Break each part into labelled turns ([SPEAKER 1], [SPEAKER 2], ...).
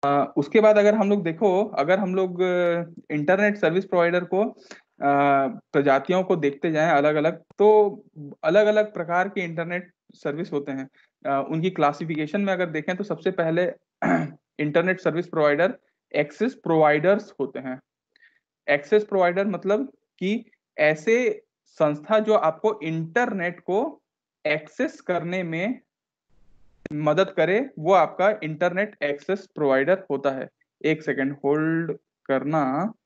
[SPEAKER 1] उसके बाद अगर हम लोग देखो, अगर हम लोग इंटरनेट सर्विस प्रोवाइडर को प्रजातियों को देखते जाएं अलग अलग, तो अलग अलग प्रकार के इंटरनेट सर्विस होते हैं। उनकी क्लासिफिकेशन में अगर देखें तो सबसे पहले internet service provider access providers होते हैं। एक्सेस प्रोवाइडर मतलब कि ऐसे संस्था जो आपको इंटरनेट को एक्सेस करने में मदद करे, वो आपका इंटरनेट एक्सेस प्रोवाइडर होता है। एक सेकंड होल्ड करना।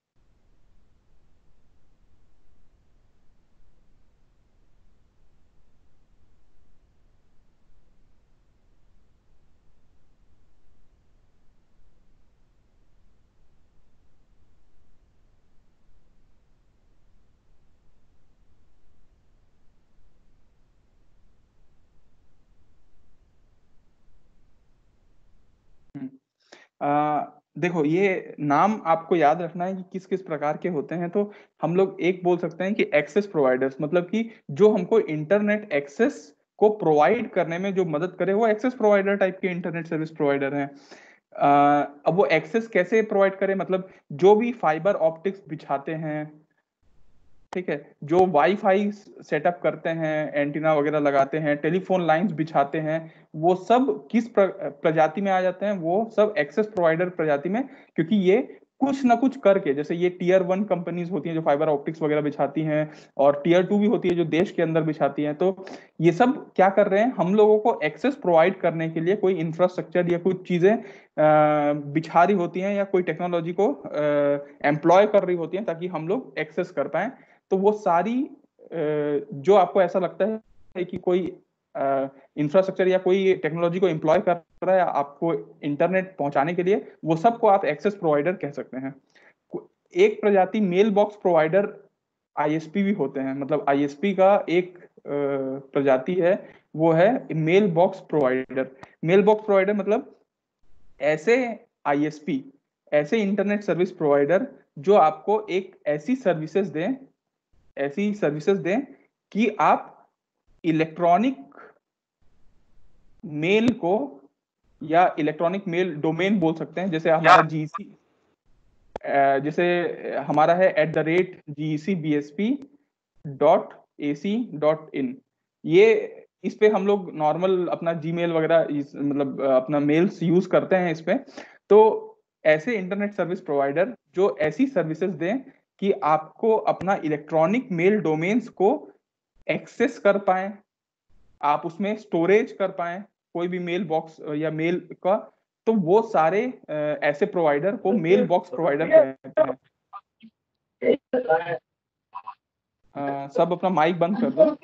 [SPEAKER 1] देखो, ये नाम आपको याद रखना है कि किस किस प्रकार के होते हैं। तो हम लोग एक बोल सकते हैं कि एक्सेस प्रोवाइडर्स, मतलब कि जो हमको इंटरनेट एक्सेस को प्रोवाइड करने में जो मदद करे, वो एक्सेस प्रोवाइडर टाइप के इंटरनेट सर्विस प्रोवाइडर हैं। अब वो एक्सेस कैसे प्रोवाइड करे, मतलब जो भी फाइबर ऑप्टिक्स बिछाते हैं, ठीक है, जो वाईफाई सेटअप करते हैं, एंटीना वगैरह लगाते हैं, टेलीफोन लाइंस बिछाते हैं, वो सब किस प्रजाति में आ जाते हैं? वो सब एक्सेस प्रोवाइडर प्रजाति में। क्योंकि ये कुछ ना कुछ करके, जैसे ये टीयर 1 कंपनीज होती हैं जो फाइबर ऑप्टिक्स वगैरह बिछाती हैं, और टीयर 2 भी होती है जो देश के अंदर बिछाती हैं। तो ये सब क्या कर रहे हैं, हम लोगों को एक्सेस प्रोवाइड करने के लिए कोई इंफ्रास्ट्रक्चर या कुछ चीजें बिछा रही होती हैं, या कोई टेक्नोलॉजी को एम्प्लॉय कर रही होती हैं, ताकि हम लोग एक्सेस कर पाए। तो वो सारी जो आपको ऐसा लगता है कि कोई इंफ्रास्ट्रक्चर या कोई टेक्नोलॉजी को एम्प्लॉय कर रहा है आपको इंटरनेट पहुंचाने के लिए, वो सबको आप एक्सेस प्रोवाइडर कह सकते हैं। एक प्रजाति मेल बॉक्स प्रोवाइडर आईएसपी भी होते हैं। मतलब आईएसपी का एक प्रजाति है, वो है mail box provider. Mail box provider मतलब ऐसे आईएसपी, ऐसे इंटरनेट सर्विस प्रोवाइडर जो आपको एक ऐसी सर्विसेज दें कि आप इलेक्ट्रॉनिक मेल को, या इलेक्ट्रॉनिक मेल डोमेन बोल सकते हैं, जैसे हमारा जीसी, जैसे हमारा है @GCBSP.AC.in। ये इस पे हम लोग नॉर्मल अपना जीमेल वगैरह मतलब अपना मेल्स यूज करते हैं इस पे। तो ऐसे इंटरनेट सर्विस प्रोवाइडर जो ऐसी सर्विसेज दें कि आपको अपना इलेक्ट्रॉनिक मेल डोमेन्स को एक्सेस कर पाए, आप उसमें स्टोरेज कर पाए कोई भी मेल बॉक्स या मेल का, तो वो सारे ऐसे प्रोवाइडर को मेल बॉक्स प्रोवाइडर कहते हैं। सब अपना माइक बंद कर दो।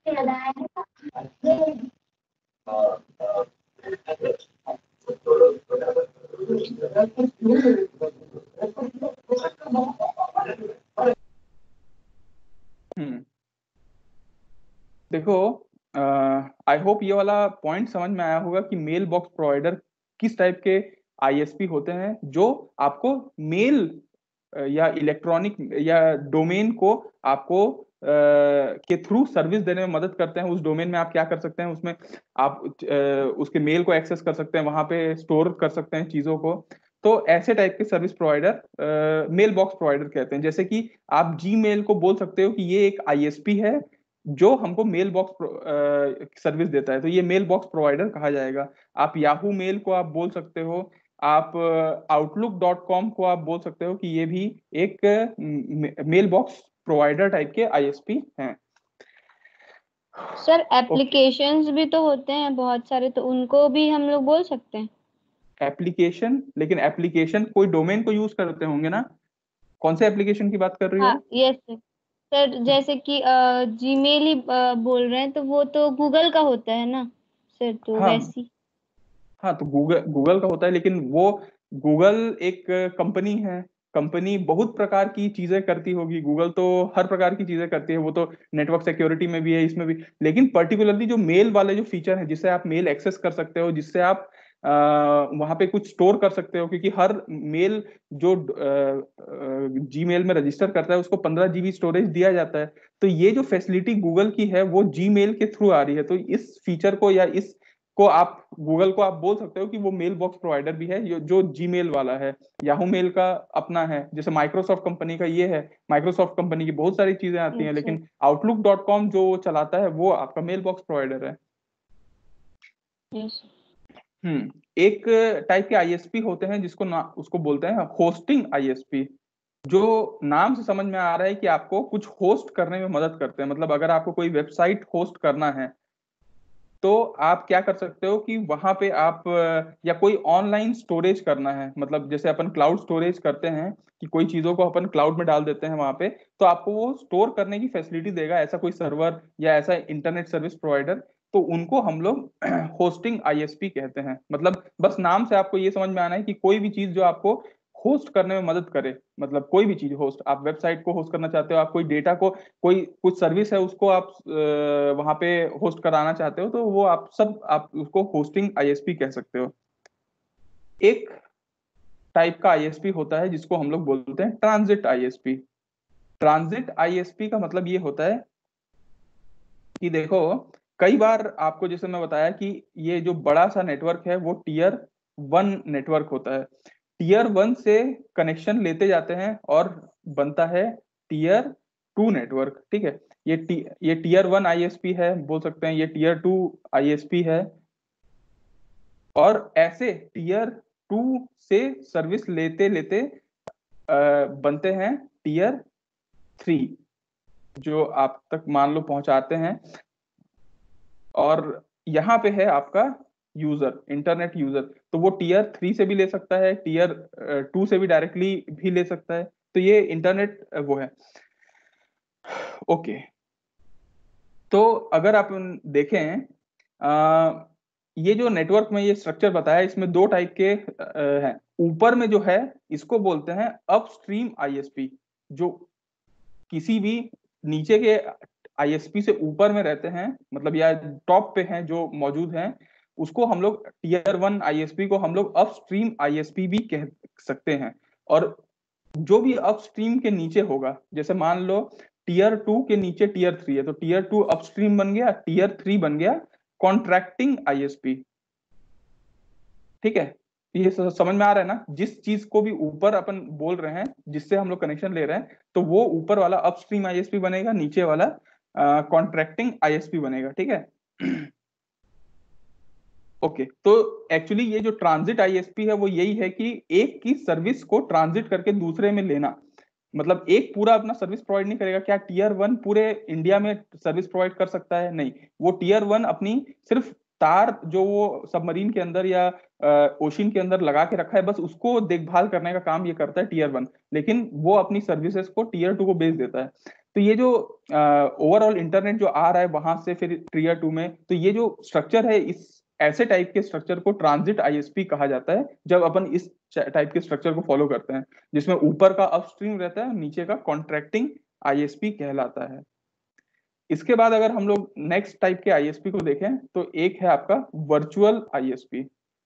[SPEAKER 1] देखो, आई होप ये वाला पॉइंट समझ में आया होगा कि मेल बॉक्स प्रोवाइडर किस टाइप के आईएसपी होते हैं, जो आपको मेल या इलेक्ट्रॉनिक या डोमेन को आपको के थ्रू सर्विस देने में मदद करते हैं। उस डोमेन में आप क्या कर सकते हैं, उसमें आप उसके मेल को एक्सेस कर सकते हैं, वहां पे स्टोर कर सकते हैं चीजों को। तो ऐसे टाइप के service provider mail box provider कहते हैं। जैसे कि आप जीमेल को बोल सकते हो कि ये एक आईएसपी है जो हमको मेल बॉक्स सर्विस देता है, तो ये मेल बॉक्स प्रोवाइडर कहा जाएगा। आप याहू मेल को आप बोल सकते हो, आप outlook.com को आप बोल सकते हो कि ये भी एक मेल बॉक्स प्रोवाइडर टाइप के आईएसपी हैं।
[SPEAKER 2] सर एप्लीकेशंस भी तो होते हैं बहुत सारे, तो उनको भी हम लोग बोल सकते हैं?
[SPEAKER 1] एप्लीकेशन, लेकिन एप्लीकेशन कोई डोमेन को यूज करते होंगे ना? कौन से एप्लीकेशन की बात कर रही
[SPEAKER 2] हाँ
[SPEAKER 1] हो?
[SPEAKER 2] Yes sir. सर जैसे कि जीमेल ही बोल रहे हैं, तो वो तो गूगल का होता है ना सर, तो
[SPEAKER 1] हाँ
[SPEAKER 2] वैसी।
[SPEAKER 1] हाँ, तो गूगल गूगल का होता है, लेकिन वो गूगल एक कंपनी है। कंपनी बहुत प्रकार की चीजें करती होगी, गूगल तो हर प्रकार की चीजें करती है, वो तो नेटवर्क सिक्योरिटी में भी है, इसमें भी। लेकिन पर्टिकुलरली जो मेल वाले जो फीचर है, जिससे आप मेल एक्सेस कर सकते हो, जिससे आप वहां पे कुछ स्टोर कर सकते हो, क्योंकि हर मेल जो जीमेल में रजिस्टर करता है उसको 15 GB स्टोरेज दिया जाता है। तो ये जो फैसिलिटी गूगल की है वो जीमेल के थ्रू आ रही है। तो इस फीचर को या इस को आप गूगल को आप बोल सकते हो कि वो मेल बॉक्स प्रोवाइडर भी है, जो जीमेल वाला है, याहू मेल का अपना है, जैसे माइक्रोसॉफ्ट कंपनी का ये है, माइक्रोसॉफ्ट कंपनी की बहुत सारी चीजें आती हैं,
[SPEAKER 2] अच्छा।
[SPEAKER 1] लेकिन outlook.com जो चलाता है वो आपका मेल बॉक्स प्रोवाइडर है।
[SPEAKER 2] यस।
[SPEAKER 1] एक टाइप के आईएसपी होते हैं जिसको उसको बोलते हैं होस्टिंग आईएसपी, जो नाम से समझ में आ रहा है कि आपको कुछ होस्ट करने में मदद करते हैं। मतलब अगर आपको कोई वेबसाइट होस्ट करना है तो आप क्या कर सकते हो कि वहां पे आप या कोई ऑनलाइन स्टोरेज करना है, मतलब जैसे अपन क्लाउड स्टोरेज करते हैं कि कोई चीजों को अपन क्लाउड में डाल देते हैं वहां पे, तो आपको वो स्टोर करने की फैसिलिटी देगा ऐसा कोई सर्वर या ऐसा इंटरनेट सर्विस प्रोवाइडर, तो उनको हम लोग होस्टिंग आईएसपी कहते हैं। मतलब बस नाम से आपको ये समझ में आना है कि कोई भी चीज जो आपको होस्ट करने में मदद करे, मतलब कोई भी चीज होस्ट, आप वेबसाइट को होस्ट करना चाहते हो, आप कोई डेटा को, कोई कुछ सर्विस है उसको आप वहां पे होस्ट कराना चाहते हो, तो वो आप उसको होस्टिंग आईएसपी कह सकते हो। एक टाइप का आईएसपी होता है जिसको हम लोग बोलते हैं ट्रांजिट आईएसपी। ट्रांजिट आईएसपी का मतलब ये होता है कि देखो, कई बार आपको जैसे मैं बताया कि ये जो बड़ा सा नेटवर्क है वो टीयर 1 नेटवर्क होता है। टीयर 1 से कनेक्शन लेते जाते हैं और बनता है टीयर 2 नेटवर्क, ठीक है। ये टीयर 1 आईएसपी है, बोल सकते हैं ये टीयर 2 आईएसपी है, और ऐसे टीयर 2 से सर्विस लेते लेते बनते हैं टीयर 3, जो आप तक मान लो पहुंचाते हैं। और यहाँ पे है आपका यूजर, इंटरनेट यूजर, तो वो टीयर 3 से भी ले सकता है, टीयर 2 से भी डायरेक्टली भी ले सकता है, तो ये इंटरनेट वो है। ओके, तो अगर आप देखें ये जो नेटवर्क में ये स्ट्रक्चर बताया, इसमें दो टाइप के हैं। ऊपर में जो है इसको बोलते हैं अपस्ट्रीम आईएसपी, जो किसी भी नीचे के आईएसपी से ऊपर में रहते हैं, मतलब या टॉप पे हैं जो मौजूद हैं, उसको हम लोग टीयर 1 आईएसपी को हम लोग अपस्ट्रीम आईएसपी भी कह सकते हैं। और जो भी अपस्ट्रीम के नीचे होगा, जैसे मान लो टीयर 2 के नीचे टीयर 3 है, तो टीयर 2 अपस्ट्रीम बन गया, टीयर 3 बन गया कॉन्ट्रैक्टिंग आईएसपी, ठीक है। ये समझ में आ रहा है ना, जिस चीज को भी ऊपर अपन बोल रहे हैं जिससे हम लोग कनेक्शन ले रहे हैं, तो वो ऊपर वाला अपस्ट्रीम आईएसपी बनेगा, नीचे वाला कॉन्ट्रैक्टिंग आईएसपी बनेगा, ठीक है। ओके, तो एक्चुअली ये जो ट्रांजिट आईएसपी है वो यही है कि एक की सर्विस को ट्रांजिट करके दूसरे में लेना। मतलब एक पूरा अपना सर्विस प्रोवाइड नहीं करेगा। क्या टीयर 1 पूरे इंडिया में सर्विस प्रोवाइड कर सकता है? नहीं, वो टीयर 1 अपनी सिर्फ तार जो वो सबमरीन के अंदर या ओशन के अंदर लगा के रखा है, बस उसको देखभाल करने का काम ये करता है टीयर 1, लेकिन वो अपनी सर्विसेज को टीयर 2 को बेच देता है। तो ये जो ओवरऑल इंटरनेट जो आ रहा है वहां से फिर टीयर 2 में, तो ये जो स्ट्रक्चर है, इस ऐसे टाइप के स्ट्रक्चर को ट्रांजिट आईएसपी कहा जाता है, जब अपन इस टाइप के स्ट्रक्चर को फॉलो करते हैं, जिसमें ऊपर का अपस्ट्रीम रहता है, नीचे का कॉन्ट्रैक्टिंग आईएसपी कहलाता है। इसके बाद अगर हम लोग नेक्स्ट टाइप के आईएसपी को देखें, तो एक है आपका वर्चुअल आईएसपी।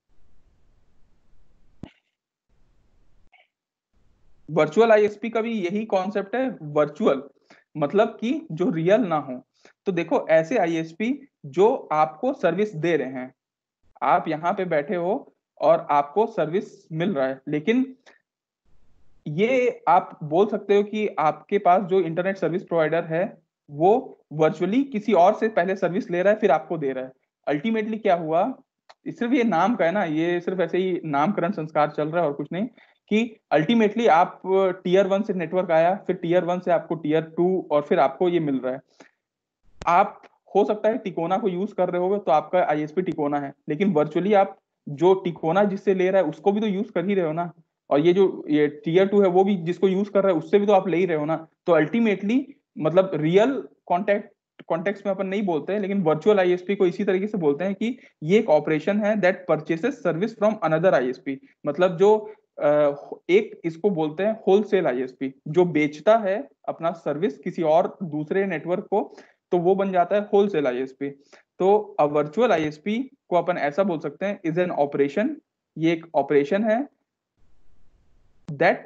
[SPEAKER 1] वर्चुअल आईएसपी का भी यही कॉन्सेप्ट है, वर्चुअल मतलब कि जो रियल ना हो। तो देखो, ऐसे आईएसपी जो आपको सर्विस दे रहे हैं, आप यहाँ पे बैठे हो और आपको सर्विस मिल रहा है, लेकिन ये आप बोल सकते हो कि आपके पास जो इंटरनेट सर्विस प्रोवाइडर है वो वर्चुअली किसी और से पहले सर्विस ले रहा है फिर आपको दे रहा है। अल्टीमेटली क्या हुआ, सिर्फ ये नाम का है ना, ये सिर्फ ऐसे ही नामकरण संस्कार चल रहा है और कुछ नहीं, कि अल्टीमेटली आप टीयर 1 से नेटवर्क आया, फिर टीयर 1 से आपको टीयर 2, और फिर आपको ये मिल रहा है। आप हो सकता है टिकोना को यूज कर रहे होगे तो आपका आईएसपी टिकोना है, लेकिन वर्चुअली आप जो टिकोना जिससे ले रहा है उसको भी तो यूज कर ही रहे हो ना, और ये जो ये टीयर 2 है वो भी जिसको यूज कर रहा है उससे भी तो आप ले ही रहे हो ना। तो अल्टीमेटली मतलब रियल कॉन्टेक्स्ट में अपन नहीं बोलते हैं, लेकिन वर्चुअल आईएसपी को इसी तरीके से बोलते हैं कि ये एक ऑपरेशन है that purchases service from another ISP. मतलब जो एक इसको बोलते हैं होलसेल आईएसपी, जो बेचता है अपना सर्विस किसी और दूसरे नेटवर्क को, तो वो बन जाता है होलसेल आईएसपी। तो अ वर्चुअल आईएसपी को अपन ऐसा बोल सकते हैं, इज एन ऑपरेशन, ये एक ऑपरेशन है that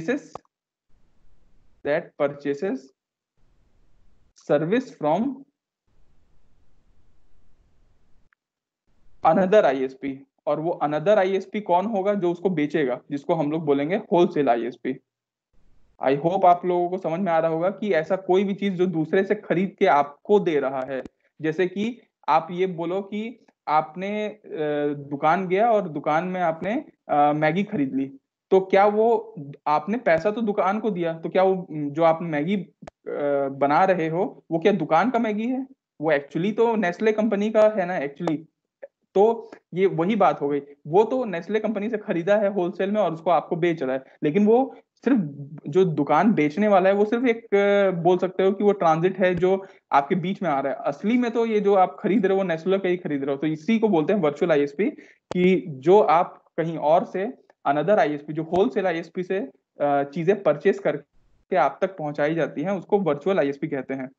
[SPEAKER 1] purchases service from another ISP. और वो अनदर आईएसपी कौन होगा? जो उसको बेचेगा, जिसको हम लोग बोलेंगे होलसेल आईएसपी। आई होप आप लोगों को समझ में आ रहा होगा कि ऐसा कोई भी चीज जो दूसरे से खरीद के आपको दे रहा है। जैसे कि आप ये बोलो कि आपने दुकान गया और दुकान में आपने मैगी खरीद ली। तो क्या वो, आपने पैसा तो दुकान को दिया, तो क्या वो जो आप मैगी बना रहे हो वो क्या दुकान का मैगी है? वो एक्चुअली तो नेस्ले कंपनी का है ना एक्चुअली। तो ये वही बात हो गई। वो तो नेस्ले कंपनी से खरीदा है होलसेल में और उसको आपको बेच रहा है, लेकिन वो सिर्फ, जो दुकान बेचने वाला है वो सिर्फ एक बोल सकते हो कि वो ट्रांजिट है जो आपके बीच में आ रहा है। असली में तो ये जो आप खरीद रहे हो वो नेस्ले का ही खरीद रहे हो। तो इसी को बोलते हैं वर्चुअल आईएसपी, कि जो आप कहीं और से, अनदर आईएसपी, जो होलसेल आईएसपी से चीजें परचेस करके आप तक पहुंचाई जाती हैं, उसको वर्चुअल आईएसपी कहते हैं।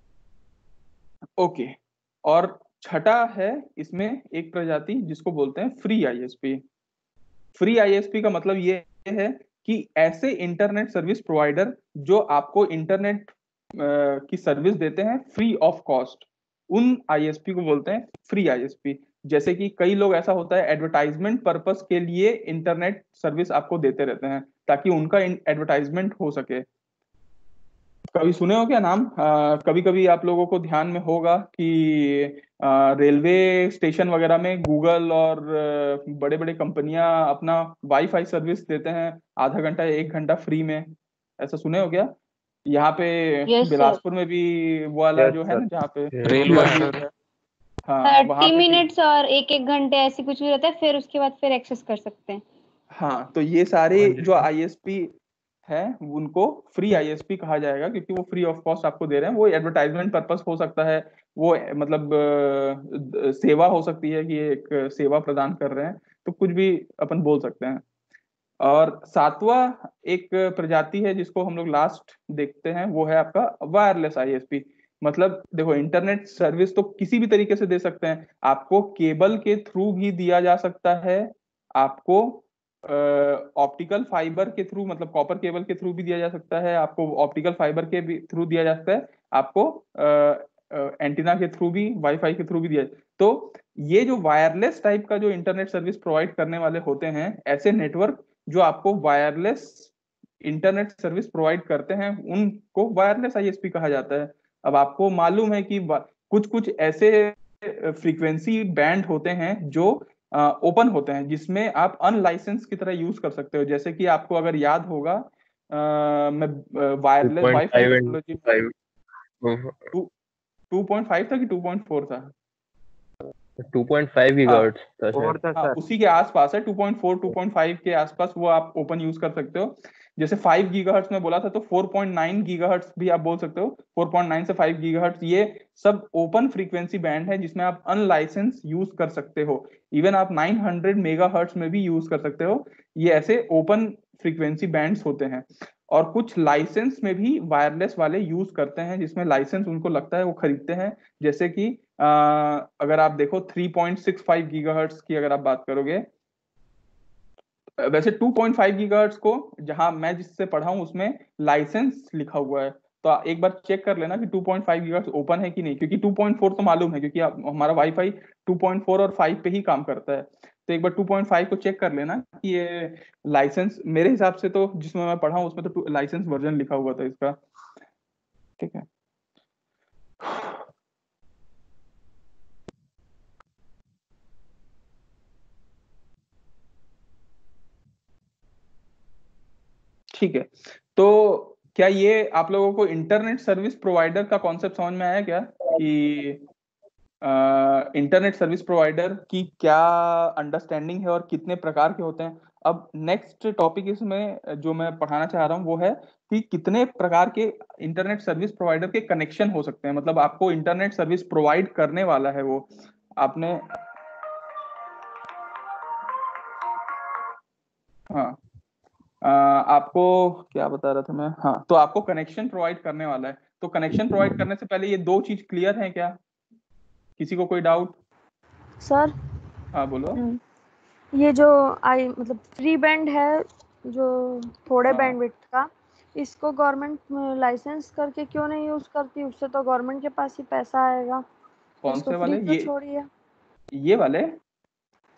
[SPEAKER 1] ओके। और छठा है इसमें एक प्रजाति जिसको बोलते हैं फ्री आईएसपी। फ्री आईएसपी का मतलब ये है कि ऐसे इंटरनेट सर्विस प्रोवाइडर जो आपको इंटरनेट की सर्विस देते हैं फ्री ऑफ कॉस्ट, उन आईएसपी को बोलते हैं फ्री आईएसपी। जैसे कि कई लोग, ऐसा होता है, एडवर्टाइजमेंट पर्पस के लिए इंटरनेट सर्विस आपको देते रहते हैं ताकि उनका एडवर्टाइजमेंट हो सके। कभी सुने हो क्या नाम? कभी कभी आप लोगों को ध्यान में होगा कि रेलवे स्टेशन वगैरह में गूगल और बड़े बड़े कंपनियां अपना वाईफाई सर्विस देते हैं, आधा घंटा या 1 घंटा फ्री में। ऐसा सुने हो क्या? यहाँ पे
[SPEAKER 2] यस सर।
[SPEAKER 1] बिलासपुर में भी वो वाला
[SPEAKER 3] यस
[SPEAKER 1] जो है
[SPEAKER 3] सर।
[SPEAKER 1] ना, जहाँ पे
[SPEAKER 4] रेल
[SPEAKER 1] क्यूआर
[SPEAKER 4] मास्टर।
[SPEAKER 1] गेट है, हाँ वहां
[SPEAKER 2] 30
[SPEAKER 1] पे भी।
[SPEAKER 2] मिनट्स और एक एक घंटे ऐसी कुछ भी रहता है, फिर उसके बाद फिर एक्सेस कर सकते हैं।
[SPEAKER 1] हाँ, तो ये सारे
[SPEAKER 3] हाँ
[SPEAKER 1] जो
[SPEAKER 3] जी।
[SPEAKER 1] आईएसपी है उनको फ्री आईएसपी कहा जाएगा, क्योंकि वो फ्री ऑफ कॉस्ट आपको दे रहे हैं। वो एडवर्टाइजमेंट पर्पस हो सकता है, वो मतलब सेवा हो सकती है कि एक सेवा प्रदान कर रहे हैं, तो कुछ भी अपन बोल सकते हैं। और सातवां एक प्रजाति है जिसको हम लोग लास्ट देखते हैं, वो है आपका वायरलेस आईएसपी। मतलब देखो, इंटरनेट सर्विस तो किसी भी तरीके से दे सकते हैं। आपको केबल के थ्रू भी दिया जा सकता है, आपको ऑप्टिकल फाइबर के थ्रू, मतलब कॉपर केबल के थ्रू भी दिया जा सकता है, आपको ऑप्टिकल फाइबर के भी थ्रू दिया जा सकता है, आपको एंटीना के थ्रू भी, वाईफाई के थ्रू भी दिया। तो ये जो वायरलेस टाइप का जो इंटरनेट सर्विस प्रोवाइड करने वाले होते हैं, ऐसे नेटवर्क जो आपको वायरलेस इंटरनेट सर्विस प्रोवाइड करते हैं, उनको वायरलेस आईएसपी कहा जाता है। अब आपको मालूम है कि कुछ कुछ ऐसे फ्रीक्वेंसी बैंड होते हैं जो ओपन होते हैं, जिसमें आप अनलाइसेंस की तरह यूज कर सकते हो। जैसे कि आपको अगर याद होगा, मैं वायरलेस वाईफाई
[SPEAKER 3] 2.5 एंड
[SPEAKER 1] टेक्नोलॉजी में
[SPEAKER 3] 5
[SPEAKER 1] 2.5 था कि 2.4 था?
[SPEAKER 3] 2.5
[SPEAKER 1] हाँ
[SPEAKER 3] गीगाहर्ट्ज था
[SPEAKER 4] और
[SPEAKER 3] शायद।
[SPEAKER 4] था
[SPEAKER 1] हाँ,
[SPEAKER 4] सर।
[SPEAKER 1] उसी के आसपास है, 2.4 2.5 के आसपास वो आप ओपन यूज कर सकते हो। जैसे 5 गीगाहर्ट्ज में बोला था, तो 4.9 गीगाहर्ट्ज भी आप बोल सकते हो। 4.9 से 5 गीगाहर्ट्ज, ये सब ओपन फ्रीक्वेंसी बैंड है जिसमें आप अनलाइसेंस यूज कर सकते हो। इवन आप 900 मेगाहर्ट्ज में भी यूज कर सकते हो। ये ऐसे ओपन फ्रीक्वेंसी बैंड्स होते हैं। और कुछ लाइसेंस में भी वायरलेस वाले यूज करते हैं, जिसमें लाइसेंस उनको लगता है वो खरीदते हैं। जैसे कि अगर आप देखो 3.65 गीगाहर्ट्ज की अगर आप बात करोगे, वैसे 2.5 गीगाहर्ट्ज को, जहां मैं जिससे पढ़ा हूं उसमें लाइसेंस लिखा हुआ है। तो एक बार चेक कर लेना कि 2.5 गीगाहर्ट्ज ओपन है कि नहीं, क्योंकि 2.4 तो मालूम है, क्योंकि हमारा वाईफाई 2.4 और 5 पे ही काम करता है। तो एक बार 2.5 को चेक कर लेना कि ये लाइसेंस, मेरे हिसाब से तो जिसमें मैं पढ़ा हूं उसमें तो लाइसेंस वर्जन लिखा हुआ था इसका। ठीक है। ठीक है। तो क्या ये आप लोगों को इंटरनेट सर्विस प्रोवाइडर का कॉन्सेप्ट समझ में आया क्या, कि इंटरनेट सर्विस प्रोवाइडर की क्या अंडरस्टैंडिंग है और कितने प्रकार के होते हैं? अब नेक्स्ट टॉपिक इसमें जो मैं पढ़ाना चाह रहा हूँ वो है कि कितने प्रकार के इंटरनेट सर्विस प्रोवाइडर के कनेक्शन हो सकते हैं। मतलब आपको इंटरनेट सर्विस प्रोवाइड करने वाला है वो, आपने, हाँ, आपको क्या बता रहा था मैं, हाँ, तो आपको कनेक्शन प्रोवाइड करने वाला है। तो कनेक्शन प्रोवाइड करने से पहले ये दो चीज क्लियर है क्या? किसी को कोई डाउट?
[SPEAKER 5] सर
[SPEAKER 1] हाँ बोलो।
[SPEAKER 5] ये जो आई मतलब फ्री बैंड है, जो थोड़े
[SPEAKER 1] हाँ,
[SPEAKER 5] बैंडविड्थ का, इसको गवर्नमेंट लाइसेंस करके क्यों नहीं यूज करती? उससे तो गवर्नमेंट के पास ही पैसा आएगा।
[SPEAKER 1] कौन
[SPEAKER 5] इसको
[SPEAKER 1] से
[SPEAKER 5] फ्री
[SPEAKER 1] वाले?
[SPEAKER 5] क्यों छोड़ी है?
[SPEAKER 1] ये वाले?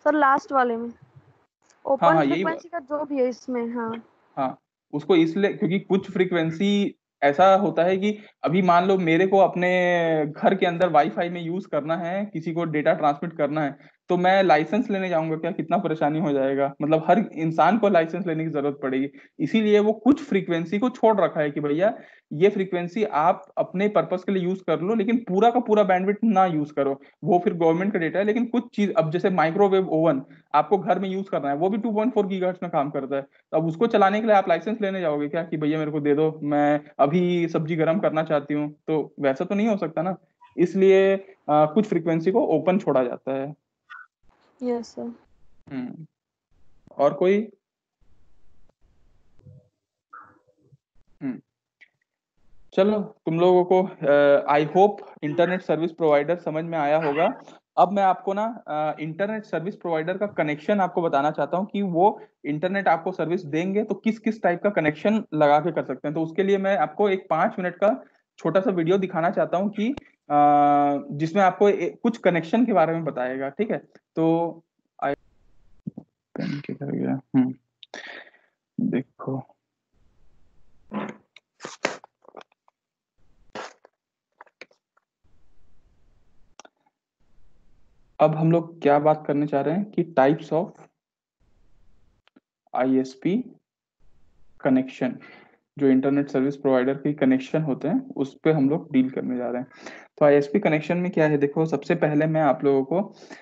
[SPEAKER 5] सर लास्ट वाले में
[SPEAKER 1] हाँ
[SPEAKER 5] ओपन
[SPEAKER 1] हाँ यही
[SPEAKER 5] फ्रीक्वेंसी का जो भी है इसमें। हाँ
[SPEAKER 1] हाँ उसको इसलिए क्योंकि कुछ फ्रीक्वेंसी ऐसा होता है कि अभी मान लो मेरे को अपने घर के अंदर वाईफाई में यूज करना है, किसी को डेटा ट्रांसमिट करना है, तो मैं लाइसेंस लेने जाऊंगा क्या? कितना परेशानी हो जाएगा, मतलब हर इंसान को लाइसेंस लेने की जरूरत पड़ेगी। इसीलिए वो कुछ फ्रीक्वेंसी को छोड़ रखा है कि भैया ये फ्रीक्वेंसी आप अपने पर्पस के लिए यूज कर लो, लेकिन पूरा का पूरा बैंडविड्थ ना यूज करो। वो फिर गवर्नमेंट का डेटा है, लेकिन कुछ चीज अब जैसे माइक्रोवेव ओवन आपको घर में यूज करना है, वो भी 2.4 गीगाहर्ट्ज में काम करता है। तो अब उसको चलाने के लिए आप लाइसेंस लेने जाओगे क्या कि भैया मेरे को दे दो, मैं अभी सब्जी गर्म करना चाहती हूँ? तो वैसा तो नहीं हो सकता ना। इसलिए कुछ फ्रीक्वेंसी को ओपन छोड़ा जाता है।
[SPEAKER 5] Yes sir.
[SPEAKER 1] हम्म। और कोई? हम्म। चलो तुम लोगों को I hope internet service provider समझ में आया होगा। अब मैं आपको ना इंटरनेट सर्विस प्रोवाइडर का कनेक्शन आपको बताना चाहता हूँ कि वो इंटरनेट आपको सर्विस देंगे तो किस किस टाइप का कनेक्शन लगा के कर सकते हैं। तो उसके लिए मैं आपको एक 5 मिनट का छोटा सा वीडियो दिखाना चाहता हूँ कि जिसमें आपको कुछ कनेक्शन के बारे में बताएगा। ठीक है? तो आई पेन किधर गया? देखो अब हम लोग क्या बात करने चाह रहे हैं कि टाइप्स ऑफ आईएसपी कनेक्शन, जो इंटरनेट सर्विस प्रोवाइडर के कनेक्शन होते हैं उस पे हम लोग डील करने जा रहे हैं। तो आईएसपी कनेक्शन में क्या है, देखो सबसे पहले मैं आप लोगों को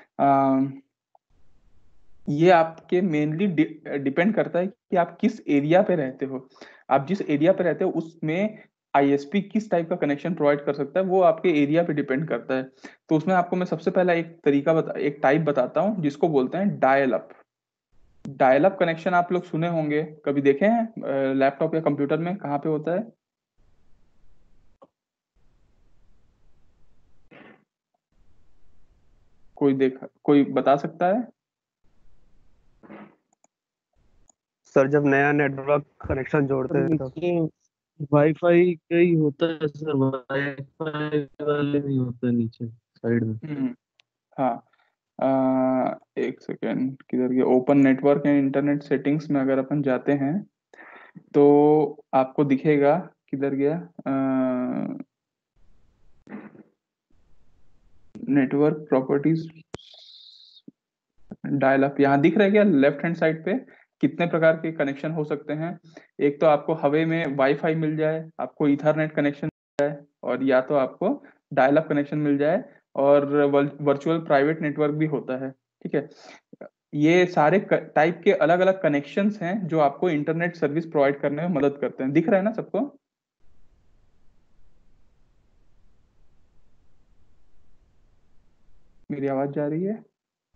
[SPEAKER 1] ये आपके मेनली डिपेंड करता है कि आप किस एरिया पे रहते हो। आप जिस एरिया पे रहते हो उसमें आईएसपी किस टाइप का कनेक्शन प्रोवाइड कर सकता है, वो आपके एरिया पे डिपेंड करता है। तो उसमें आपको मैं सबसे पहला एक टाइप बताता हूँ जिसको बोलते हैं dial up. Dial up connection आप लोग सुने होंगे, कभी देखे हैं लैपटॉप या कंप्यूटर में, कहाँ पे होता है? कोई बता सकता है?
[SPEAKER 4] सर जब नया नेटवर्क कनेक्शन जोड़ते हैं तब।
[SPEAKER 6] नीचे वाईफाई का ही होता है सर, वाईफाई वाले नहीं होता नीचे साइड में।
[SPEAKER 1] हाँ। एक सेकेंड, किधर गया? Open network and internet settings में अगर अपन जाते हैं तो आपको दिखेगा, किधर गया? नेटवर्क प्रॉपर्टीज, डायल अप, यहाँ दिख रहा है क्या लेफ्ट हैंड साइड पे? कितने प्रकार के कनेक्शन हो सकते हैं? एक तो आपको हवे में वाईफाई मिल जाए, आपको ईथरनेट कनेक्शन मिल जाए, और या तो आपको डायल अप कनेक्शन मिल जाए, और वर्चुअल प्राइवेट नेटवर्क भी होता है। ठीक है? ये सारे टाइप के अलग अलग कनेक्शंस हैं जो आपको इंटरनेट सर्विस प्रोवाइड करने में मदद करते हैं। दिख रहा है ना सबको? मेरी आवाज जा रही है?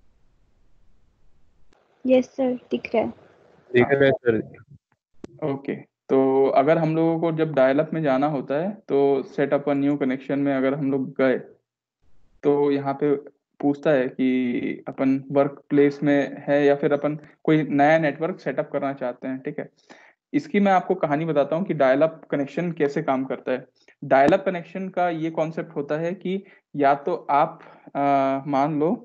[SPEAKER 2] यस सर, दिख रहा है।
[SPEAKER 3] ठीक है सर।
[SPEAKER 1] ओके। तो अगर हम लोगों को जब डायल अप में जाना होता है तो set up a new connection में अगर हम लोग गए तो यहाँ पे पूछता है कि अपन वर्क प्लेस में है या फिर अपन कोई नया नेटवर्क सेटअप करना चाहते हैं। ठीक है? इसकी मैं आपको कहानी बताता हूँ कि डायल अप कनेक्शन कैसे काम करता है। डायल अप कनेक्शन का ये कॉन्सेप्ट होता है कि या तो आप मान लो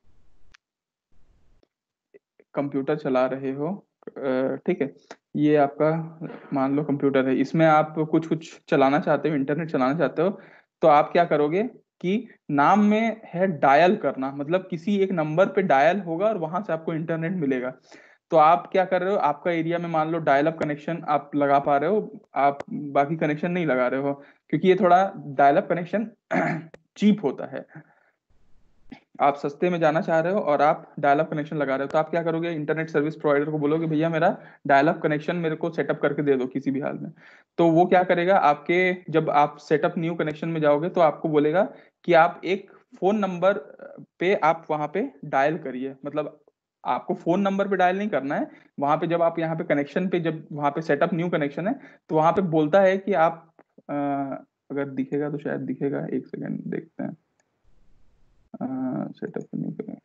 [SPEAKER 1] कंप्यूटर चला रहे हो, ठीक है? ये आपका मान लो कंप्यूटर है, इसमें आप कुछ कुछ चलाना चाहते हो, इंटरनेट चलाना चाहते हो। तो आप क्या करोगे कि नाम में है डायल करना, मतलब किसी एक नंबर पे डायल होगा और वहां से आपको इंटरनेट मिलेगा। तो आप क्या कर रहे हो, आपका एरिया में मान लो डायल अप कनेक्शन आप लगा पा रहे हो, आप बाकी कनेक्शन नहीं लगा रहे हो, क्योंकि ये थोड़ा डायल अप कनेक्शन चीप होता है। आप सस्ते में जाना चाह रहे हो और आप डायल अप कनेक्शन लगा रहे हो, तो आप क्या करोगे, इंटरनेट सर्विस प्रोवाइडर को बोलोगे भैया मेरा डायल अप कनेक्शन मेरे को सेटअप करके दे दो किसी भी हाल में। तो वो क्या करेगा, आपके जब आप सेटअप न्यू कनेक्शन में जाओगे तो आपको बोलेगा कि आप एक फोन नंबर पे आप वहां पे डायल करिए, मतलब आपको फोन नंबर पे डायल नहीं करना है। वहां पे जब आप यहाँ पे कनेक्शन पे, जब वहां पे सेटअप न्यू कनेक्शन है तो वहां पे बोलता है कि आप अगर दिखेगा तो शायद दिखेगा, एक सेकेंड देखते हैं। सेटअप न्यू करें,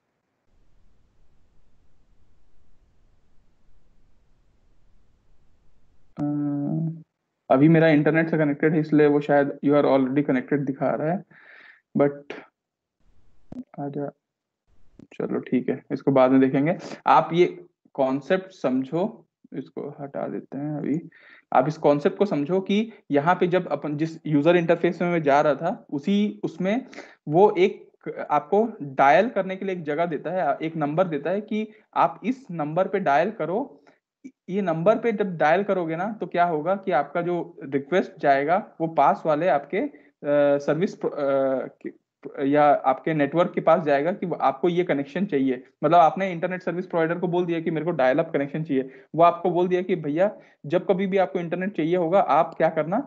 [SPEAKER 1] अभी मेरा इंटरनेट से कनेक्टेड है इसलिए वो शायद यू आर ऑलरेडी कनेक्टेड दिखा रहा है, बट आजा। चलो ठीक है, इसको बाद में देखेंगे। आप ये कॉन्सेप्ट समझो, इसको हटा देते हैं अभी। आप इस कॉन्सेप्ट को समझो कि यहाँ पे जब अपन जिस यूजर इंटरफेस में मैं जा रहा था, उसी उसमें वो एक आपको डायल करने के लिए एक जगह देता है, एक नंबर देता है कि आप इस नंबर पे डायल करो। ये नंबर पे जब डायल करोगे ना, तो क्या होगा कि आपका जो रिक्वेस्ट जाएगा वो पास वाले आपके सर्विस या आपके नेटवर्क के पास जाएगा कि आपको ये कनेक्शन चाहिए। मतलब आपने इंटरनेट सर्विस प्रोवाइडर को बोल दिया कि मेरे को डायल अप कनेक्शन चाहिए, वो आपको बोल दिया कि भैया जब कभी भी आपको इंटरनेट चाहिए होगा, आप क्या करना,